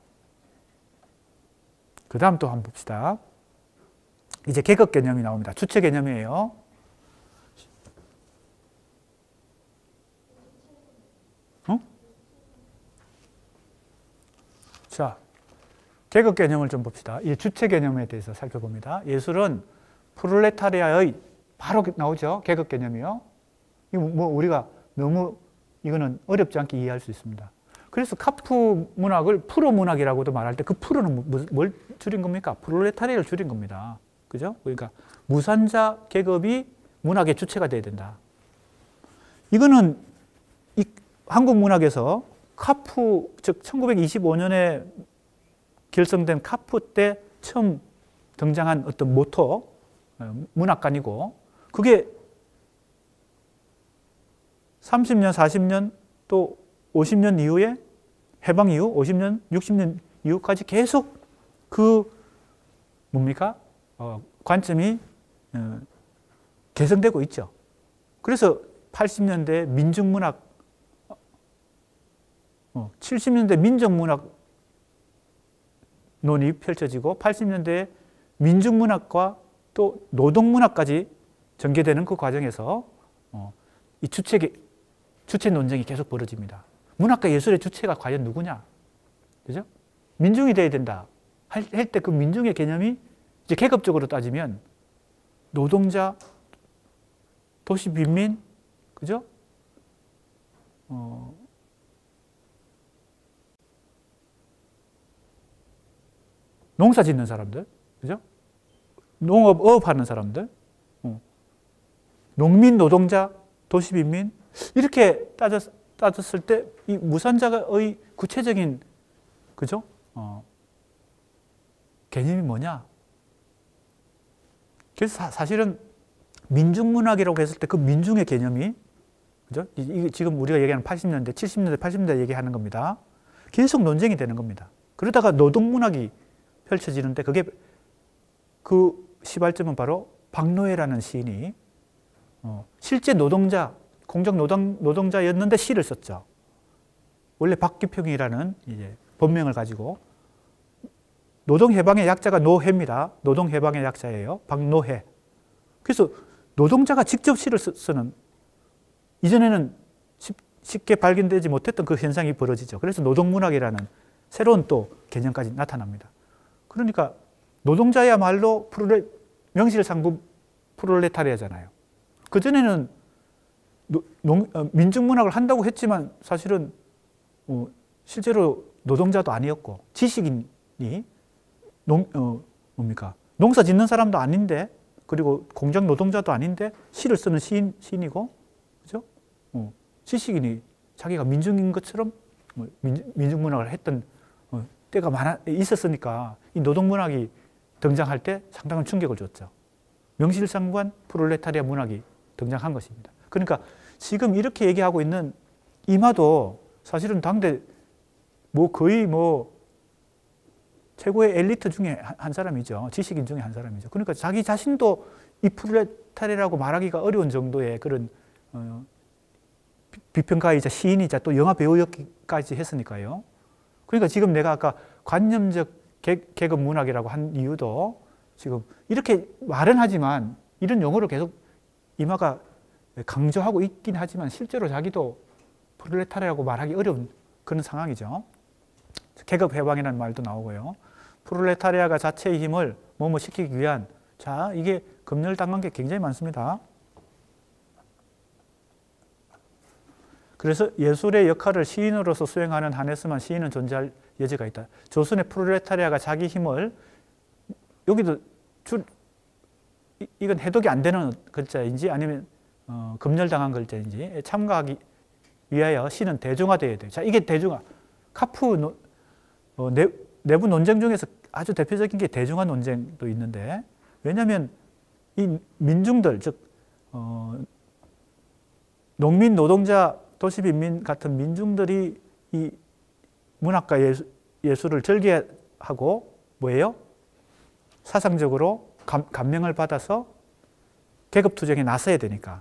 [SPEAKER 1] 그 다음 또 한번 봅시다. 이제 계급 개념이 나옵니다. 주체 개념이에요. 어? 자, 계급 개념을 좀 봅시다. 이 주체 개념에 대해서 살펴봅니다. 예술은 프롤레타리아의, 바로 나오죠. 계급 개념이요. 이거 뭐 우리가 너무 이거는 어렵지 않게 이해할 수 있습니다. 그래서 카프 문학을 프로 문학이라고도 말할 때 그 프로는 뭘 줄인 겁니까? 프롤레타리아를 줄인 겁니다. 그죠? 그러니까 무산자 계급이 문학의 주체가 돼야 된다. 이거는 이 한국 문학에서 카프, 즉 천구백이십오 년에 결성된 카프 때 처음 등장한 어떤 모토, 문학관이고, 그게 삼십 년, 사십 년, 또 오십 년 이후에 해방 이후, 오십 년, 육십 년 이후까지 계속 그 뭡니까? 어, 관점이 어, 개선되고 있죠. 그래서 팔십 년대 민중문학, 어, 칠십 년대 민족문학 논이 펼쳐지고 팔십 년대 민중문학과 또 노동문학까지 전개되는 그 과정에서 어, 이 주체, 주체 논쟁이 계속 벌어집니다. 문학과 예술의 주체가 과연 누구냐? 그죠? 민중이 돼야 된다. 할 때 그 민중의 개념이 이제 계급적으로 따지면 노동자, 도시 빈민, 그죠? 어, 농사 짓는 사람들, 그죠? 농업, 어업하는 사람들, 어. 농민, 노동자, 도시 빈민, 이렇게 따졌, 따졌을 때 이 무산자의 구체적인, 그죠? 어, 개념이 뭐냐? 그래서 사, 사실은 민중문학이라고 했을 때 그 민중의 개념이, 그죠? 이게 지금 우리가 얘기하는 팔십 년대, 칠십 년대, 팔십 년대 얘기하는 겁니다. 계속 논쟁이 되는 겁니다. 그러다가 노동문학이 펼쳐지는데 그게 그 시발점은 바로 박노해라는 시인이 어, 실제 노동자, 공정 노동, 노동자였는데 시를 썼죠. 원래 박규평이라는 이제 본명을 가지고 노동해방의 약자가 노해입니다. 노동해방의 약자예요. 박노해. 그래서 노동자가 직접 시를 쓰는, 이전에는 쉽게 발견되지 못했던 그 현상이 벌어지죠. 그래서 노동문학이라는 새로운 또 개념까지 나타납니다. 그러니까 노동자야말로 프롤레, 명실상부 프롤레타리아잖아요. 그전에는 민중문학을 한다고 했지만 사실은 어, 실제로 노동자도 아니었고 지식인이 농, 어, 뭡니까? 농사 짓는 사람도 아닌데, 그리고 공장 노동자도 아닌데 시를 쓰는 시인, 시인이고, 그죠? 어, 지식인이 자기가 민중인 것처럼 뭐 민, 민중문학을 했던 어, 때가 많아 있었으니까 이 노동문학이 등장할 때 상당한 충격을 줬죠. 명실상부한 프롤레타리아 문학이 등장한 것입니다. 그러니까 지금 이렇게 얘기하고 있는 이마도 사실은 당대 뭐 거의 뭐 최고의 엘리트 중에 한 사람이죠. 지식인 중에 한 사람이죠. 그러니까 자기 자신도 이 프롤레타리아라고 말하기가 어려운 정도의 그런 어, 비평가이자 시인이자 또 영화 배우였기까지 했으니까요. 그러니까 지금 내가 아까 관념적 계, 계급 문학이라고 한 이유도 지금 이렇게 말은 하지만 이런 용어를 계속 이마가 강조하고 있긴 하지만 실제로 자기도 프롤레타리아라고 말하기 어려운 그런 상황이죠. 계급 해방이라는 말도 나오고요. 프롤레타리아가 자체의 힘을 뭐뭐 시키기 위한, 자, 이게 검열당한 게 굉장히 많습니다. 그래서 예술의 역할을 시인으로서 수행하는 한에서만 시인은 존재할 여지가 있다. 조선의 프롤레타리아가 자기 힘을, 여기도 줄, 이건 해독이 안 되는 글자인지 아니면 어, 검열당한 글자인지 참가하기 위하여 시는 대중화되어야 돼요. 자, 이게 대중화. 카프 노, 어, 내, 내부 논쟁 중에서 아주 대표적인 게 대중화 논쟁도 있는데, 왜냐하면 이 민중들, 즉 어, 농민, 노동자, 도시빈민 같은 민중들이 이 문학과 예수, 예술을 절개하고 뭐예요? 사상적으로 감, 감명을 받아서 계급투쟁에 나서야 되니까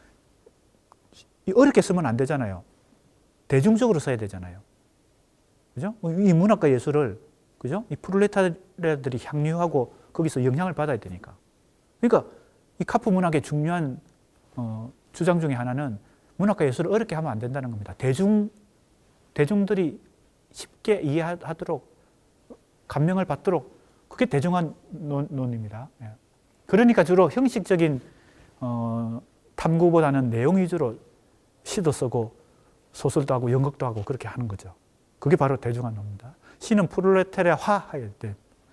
[SPEAKER 1] 어렵게 쓰면 안 되잖아요. 대중적으로 써야 되잖아요. 그죠? 이 문학과 예술을, 그죠? 이 프롤레타리아들이 향유하고 거기서 영향을 받아야 되니까. 그러니까 이 카프 문학의 중요한 어, 주장 중에 하나는 문학과 예술을 어렵게 하면 안 된다는 겁니다. 대중, 대중들이 쉽게 이해하도록, 감명을 받도록, 그게 대중화 논, 논입니다. 예. 그러니까 주로 형식적인 어, 탐구보다는 내용 위주로 시도 쓰고 소설도 하고 연극도 하고 그렇게 하는 거죠. 그게 바로 대중화 논입니다. 시는 프롤레타리아화해야 돼.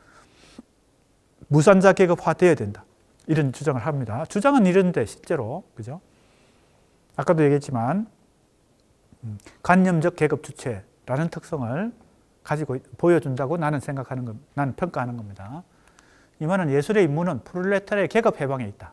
[SPEAKER 1] 무산자 계급화되어야 된다. 이런 주장을 합니다. 주장은 이런데 실제로, 그죠? 아까도 얘기했지만 음, 관념적 계급 주체라는 특성을 가지고 보여준다고 나는 생각하는 것, 나는 평가하는 겁니다. 이 말은 예술의 임무는 프롤레타리아의 계급 해방에 있다.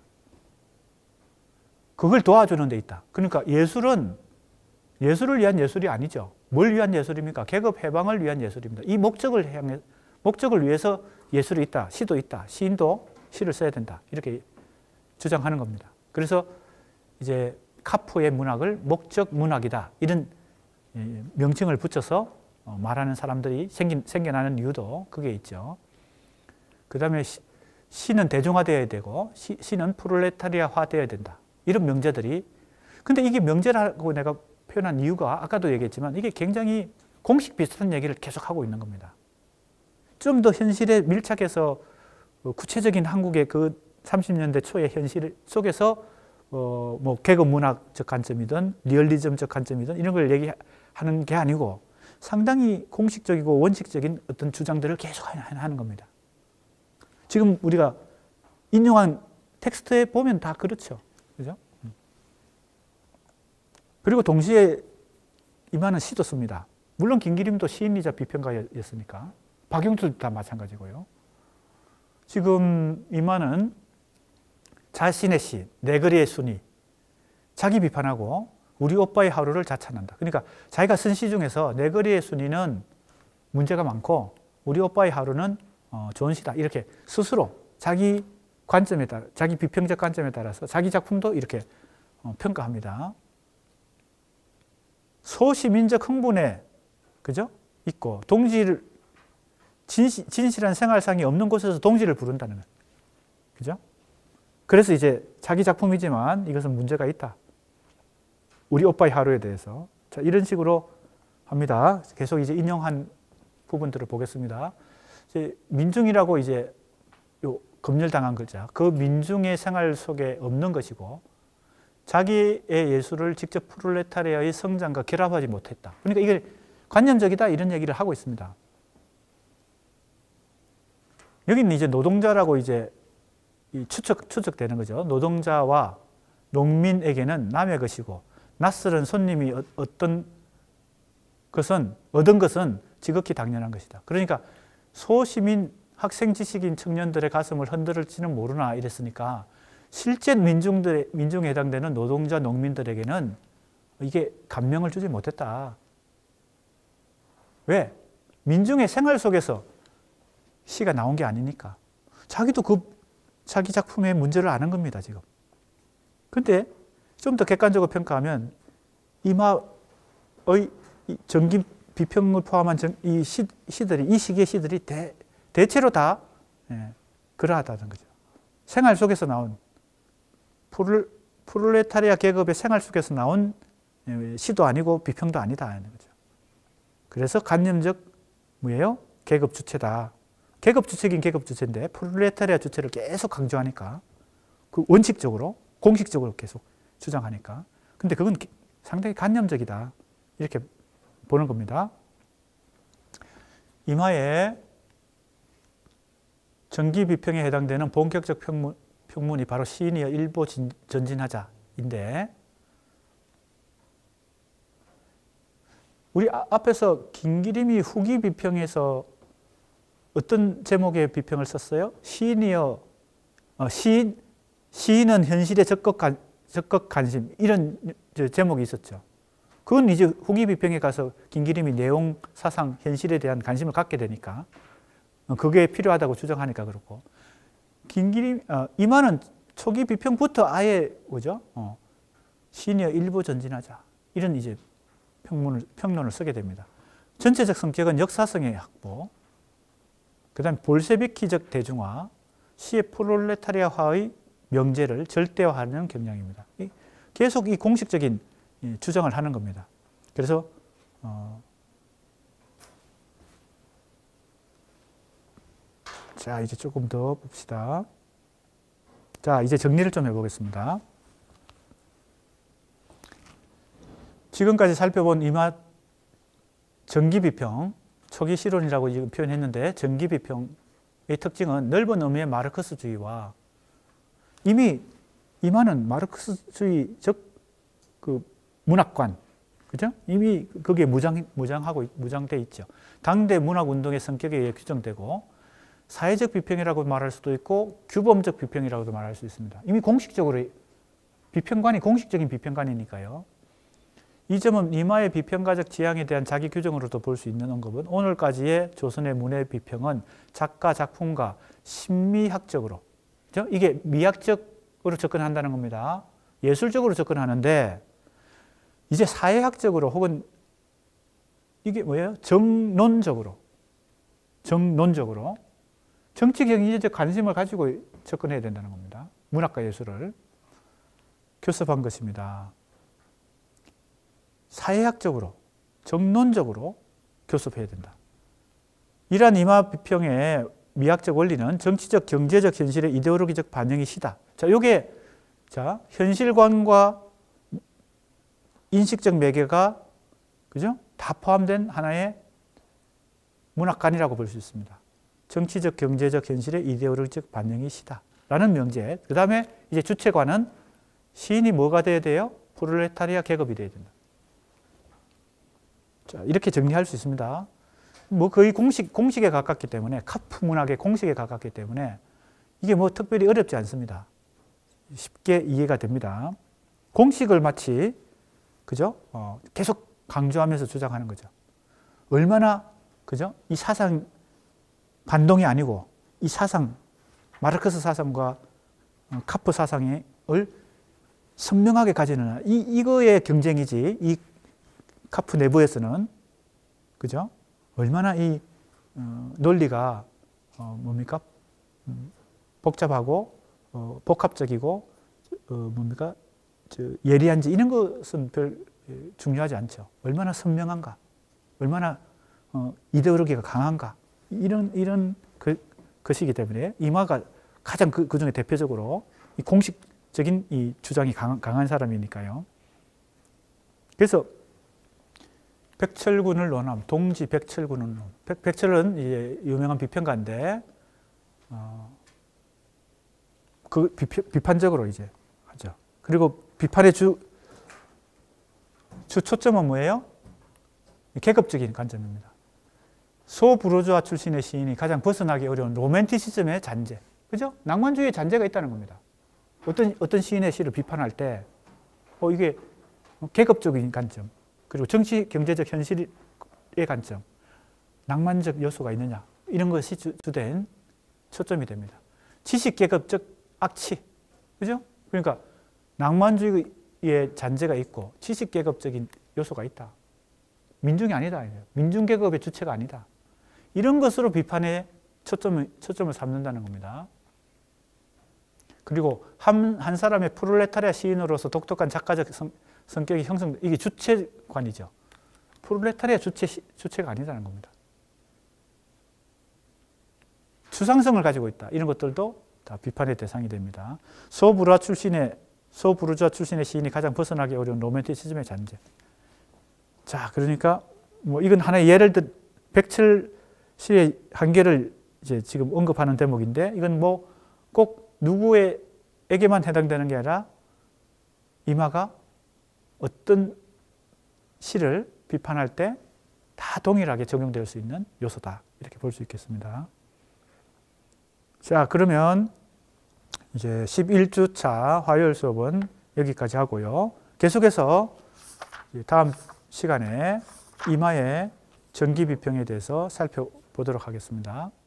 [SPEAKER 1] 그걸 도와주는 데 있다. 그러니까 예술은 예술을 위한 예술이 아니죠. 뭘 위한 예술입니까? 계급 해방을 위한 예술입니다. 이 목적을 향해, 목적을 위해서 예술이 있다. 시도 있다. 시인도 시를 써야 된다. 이렇게 주장하는 겁니다. 그래서 이제 카프의 문학을 목적 문학이다. 이런 명칭을 붙여서 말하는 사람들이 생긴, 생겨나는 이유도 그게 있죠. 그 다음에 시, 시는 대중화되어야 되고 시, 시는 프롤레타리아화 되어야 된다. 이런 명제들이. 근데 이게 명제라고 내가 표현한 이유가 아까도 얘기했지만 이게 굉장히 공식 비슷한 얘기를 계속하고 있는 겁니다. 좀 더 현실에 밀착해서 구체적인 한국의 그 삼십 년대 초의 현실 속에서 어, 뭐 계급 문학적 관점이든 리얼리즘적 관점이든 이런 걸 얘기하는 게 아니고 상당히 공식적이고 원칙적인 어떤 주장들을 계속 하는 겁니다. 지금 우리가 인용한 텍스트에 보면 다 그렇죠. 그죠? 그리고 동시에 이만은 시도 씁니다. 물론 김기림도 시인이자 비평가였으니까. 박용수도 다 마찬가지고요. 지금 이만은 자신의 시, 내 글의 순위, 자기 비판하고 우리 오빠의 하루를 자찬한다. 그러니까 자기가 쓴 시 중에서 내 글의 순위는 문제가 많고 우리 오빠의 하루는 어, 좋은 시다. 이렇게 스스로 자기 관점에 따라, 자기 비평적 관점에 따라서 자기 작품도 이렇게 어, 평가합니다. 소시민적 흥분에, 그죠? 있고 동지를 진시, 진실한 생활상이 없는 곳에서 동지를 부른다는 거예요. 그죠? 그래서 이제 자기 작품이지만 이것은 문제가 있다. 우리 오빠의 하루에 대해서. 자, 이런 식으로 합니다. 계속 이제 인용한 부분들을 보겠습니다. 이제 민중이라고 이제 요 검열당한 글자, 그 민중의 생활 속에 없는 것이고 자기의 예술을 직접 프롤레타리아의 성장과 결합하지 못했다. 그러니까 이게 관념적이다 이런 얘기를 하고 있습니다. 여기는 이제 노동자라고 이제 추측, 추측되는 거죠. 노동자와 농민에게는 남의 것이고 낯설은 손님이 어떤 것은, 얻은 것은 지극히 당연한 것이다. 그러니까 소시민, 학생, 지식인 청년들의 가슴을 흔들을지는 모르나 이랬으니까 실제 민중들, 민중에 해당되는 노동자, 농민들에게는 이게 감명을 주지 못했다. 왜? 민중의 생활 속에서 시가 나온 게 아니니까. 자기도 그 자기 작품의 문제를 아는 겁니다, 지금. 근데 좀 더 객관적으로 평가하면 이마의 정기 비평을 포함한 정, 이 시, 시들이, 이 시기의 시들이 대, 대체로 다 예, 그러하다는 거죠. 생활 속에서 나온 프롤, 프롤레타리아 계급의 생활 속에서 나온 시도 아니고 비평도 아니다 하는 거죠. 그래서 관념적 뭐예요? 계급 주체다. 계급 주체긴 계급 주체인데 프롤레타리아 주체를 계속 강조하니까 그 원칙적으로 공식적으로 계속 주장하니까 근데 그건 상당히 관념적이다 이렇게 보는 겁니다. 이마에 정기 비평에 해당되는 본격적 평문, 평문이 바로 시인이여 일보 전진하자인데 우리 앞에서 김기림이 후기 비평에서 어떤 제목의 비평을 썼어요? 시인이여, 어, 시인, 시인은 현실에 적극, 관, 적극 관심 이런 제목이 있었죠. 그건 이제 후기 비평에 가서 김기림이 내용, 사상, 현실에 대한 관심을 갖게 되니까 그게 필요하다고 주장하니까 그렇고 김기림, 어, 이마는 초기 비평부터 아예 뭐죠? 어, 시인이여 일보 전진하자 이런 이제 평문을, 평론을 쓰게 됩니다. 전체적 성격은 역사성의 확보, 그 다음에 볼셰비키적 대중화, 시의 프롤레타리아화의 명제를 절대화하는 경향입니다. 계속 이 공식적인 주장을 하는 겁니다. 그래서 어, 자 이제 조금 더 봅시다. 자 이제 정리를 좀 해보겠습니다. 지금까지 살펴본 이마 정기비평, 초기 실론이라고 지금 표현했는데 정기비평의 특징은 넓은 의미의 마르크스주의와 이미 이마는 마르크스주의적 그 문학관, 그죠? 이미 그게 무장, 무장하고, 무장돼 있죠. 당대 문학운동의 성격에 의해 규정되고 사회적 비평이라고 말할 수도 있고 규범적 비평이라고도 말할 수 있습니다. 이미 공식적으로 비평관이 공식적인 비평관이니까요. 이 점은 이마의 비평가적 지향에 대한 자기 규정으로도 볼 수 있는 언급은 오늘까지의 조선의 문의 비평은 작가 작품과 심미학적으로, 그죠? 이게 미학적으로 접근한다는 겁니다. 예술적으로 접근하는데 이제 사회학적으로 혹은 이게 뭐예요? 정론적으로, 정론적으로 정치 경제적 관심을 가지고 접근해야 된다는 겁니다. 문학과 예술을 교섭한 것입니다. 사회학적으로, 정론적으로 교섭해야 된다. 이러한 이마 비평의 미학적 원리는 정치적, 경제적 현실의 이데올로기적 반영이 시다. 자, 요게 자 현실관과 인식적 매개가 그죠? 다 포함된 하나의 문학관이라고 볼 수 있습니다. 정치적, 경제적 현실의 이데올로기적 반영이 시다. 라는 명제. 그 다음에 이제 주체관은 시인이 뭐가 돼야 돼요? 프롤레타리아 계급이 돼야 된다. 자, 이렇게 정리할 수 있습니다. 뭐 거의 공식, 공식에 가깝기 때문에, 카프 문학의 공식에 가깝기 때문에 이게 뭐 특별히 어렵지 않습니다. 쉽게 이해가 됩니다. 공식을 마치, 그죠? 어, 계속 강조하면서 주장하는 거죠. 얼마나, 그죠? 이 사상, 반동이 아니고, 이 사상, 마르크스 사상과 카프 사상을 선명하게 가지는, 이, 이거의 경쟁이지, 이 카프 내부에서는 그죠? 얼마나 이 어, 논리가 어, 뭡니까? 음, 복잡하고 어, 복합적이고 어, 뭡니까 저 예리한지 이런 것은 별 중요하지 않죠. 얼마나 선명한가, 얼마나 어, 이데올로기가 강한가 이런 이런 그, 것이기 때문에 이마가 가장 그, 그 중에 대표적으로 이 공식적인 이 주장이 강, 강한 사람이니까요. 그래서 백철군을 논함, 동지 백철군을 논. 백, 백철은 이제 유명한 비평가인데 어, 그 비피, 비판적으로 이제 하죠. 그리고 비판의 주, 주 초점은 뭐예요? 계급적인 관점입니다. 소부르주아 출신의 시인이 가장 벗어나기 어려운 로맨티시즘의 잔재. 그죠? 낭만주의의 잔재가 있다는 겁니다. 어떤, 어떤 시인의 시를 비판할 때, 어, 이게 계급적인 관점, 그리고 정치, 경제적 현실의 관점, 낭만적 요소가 있느냐, 이런 것이 주, 주된 초점이 됩니다. 지식계급적 악취. 그죠? 그러니까 낭만주의의 잔재가 있고 지식계급적인 요소가 있다. 민중이 아니다. 민중계급의 주체가 아니다. 이런 것으로 비판에 초점을, 초점을 삼는다는 겁니다. 그리고 한, 한 사람의 프롤레타리아 시인으로서 독특한 작가적 성, 성격이 형성, 이게 주체관이죠. 프롤레타리아 주체, 주체가 아니다는 겁니다. 추상성을 가지고 있다. 이런 것들도 다 비판의 대상이 됩니다. 소부르주아 출신의, 소부르주아 출신의 시인이 가장 벗어나기 어려운 로맨티시즘의 잔재. 자, 그러니까 뭐 이건 하나의 예를 들 백철 시의 한계를 이제 지금 언급하는 대목인데 이건 뭐 꼭 누구에게만 해당되는 게 아니라 이마가 어떤 시를 비판할 때 다 동일하게 적용될 수 있는 요소다. 이렇게 볼 수 있겠습니다. 자, 그러면 이제 십일 주차 화요일 수업은 여기까지 하고요. 계속해서 다음 시간에 이마의 전기 비평에 대해서 살펴보도록 하겠습니다.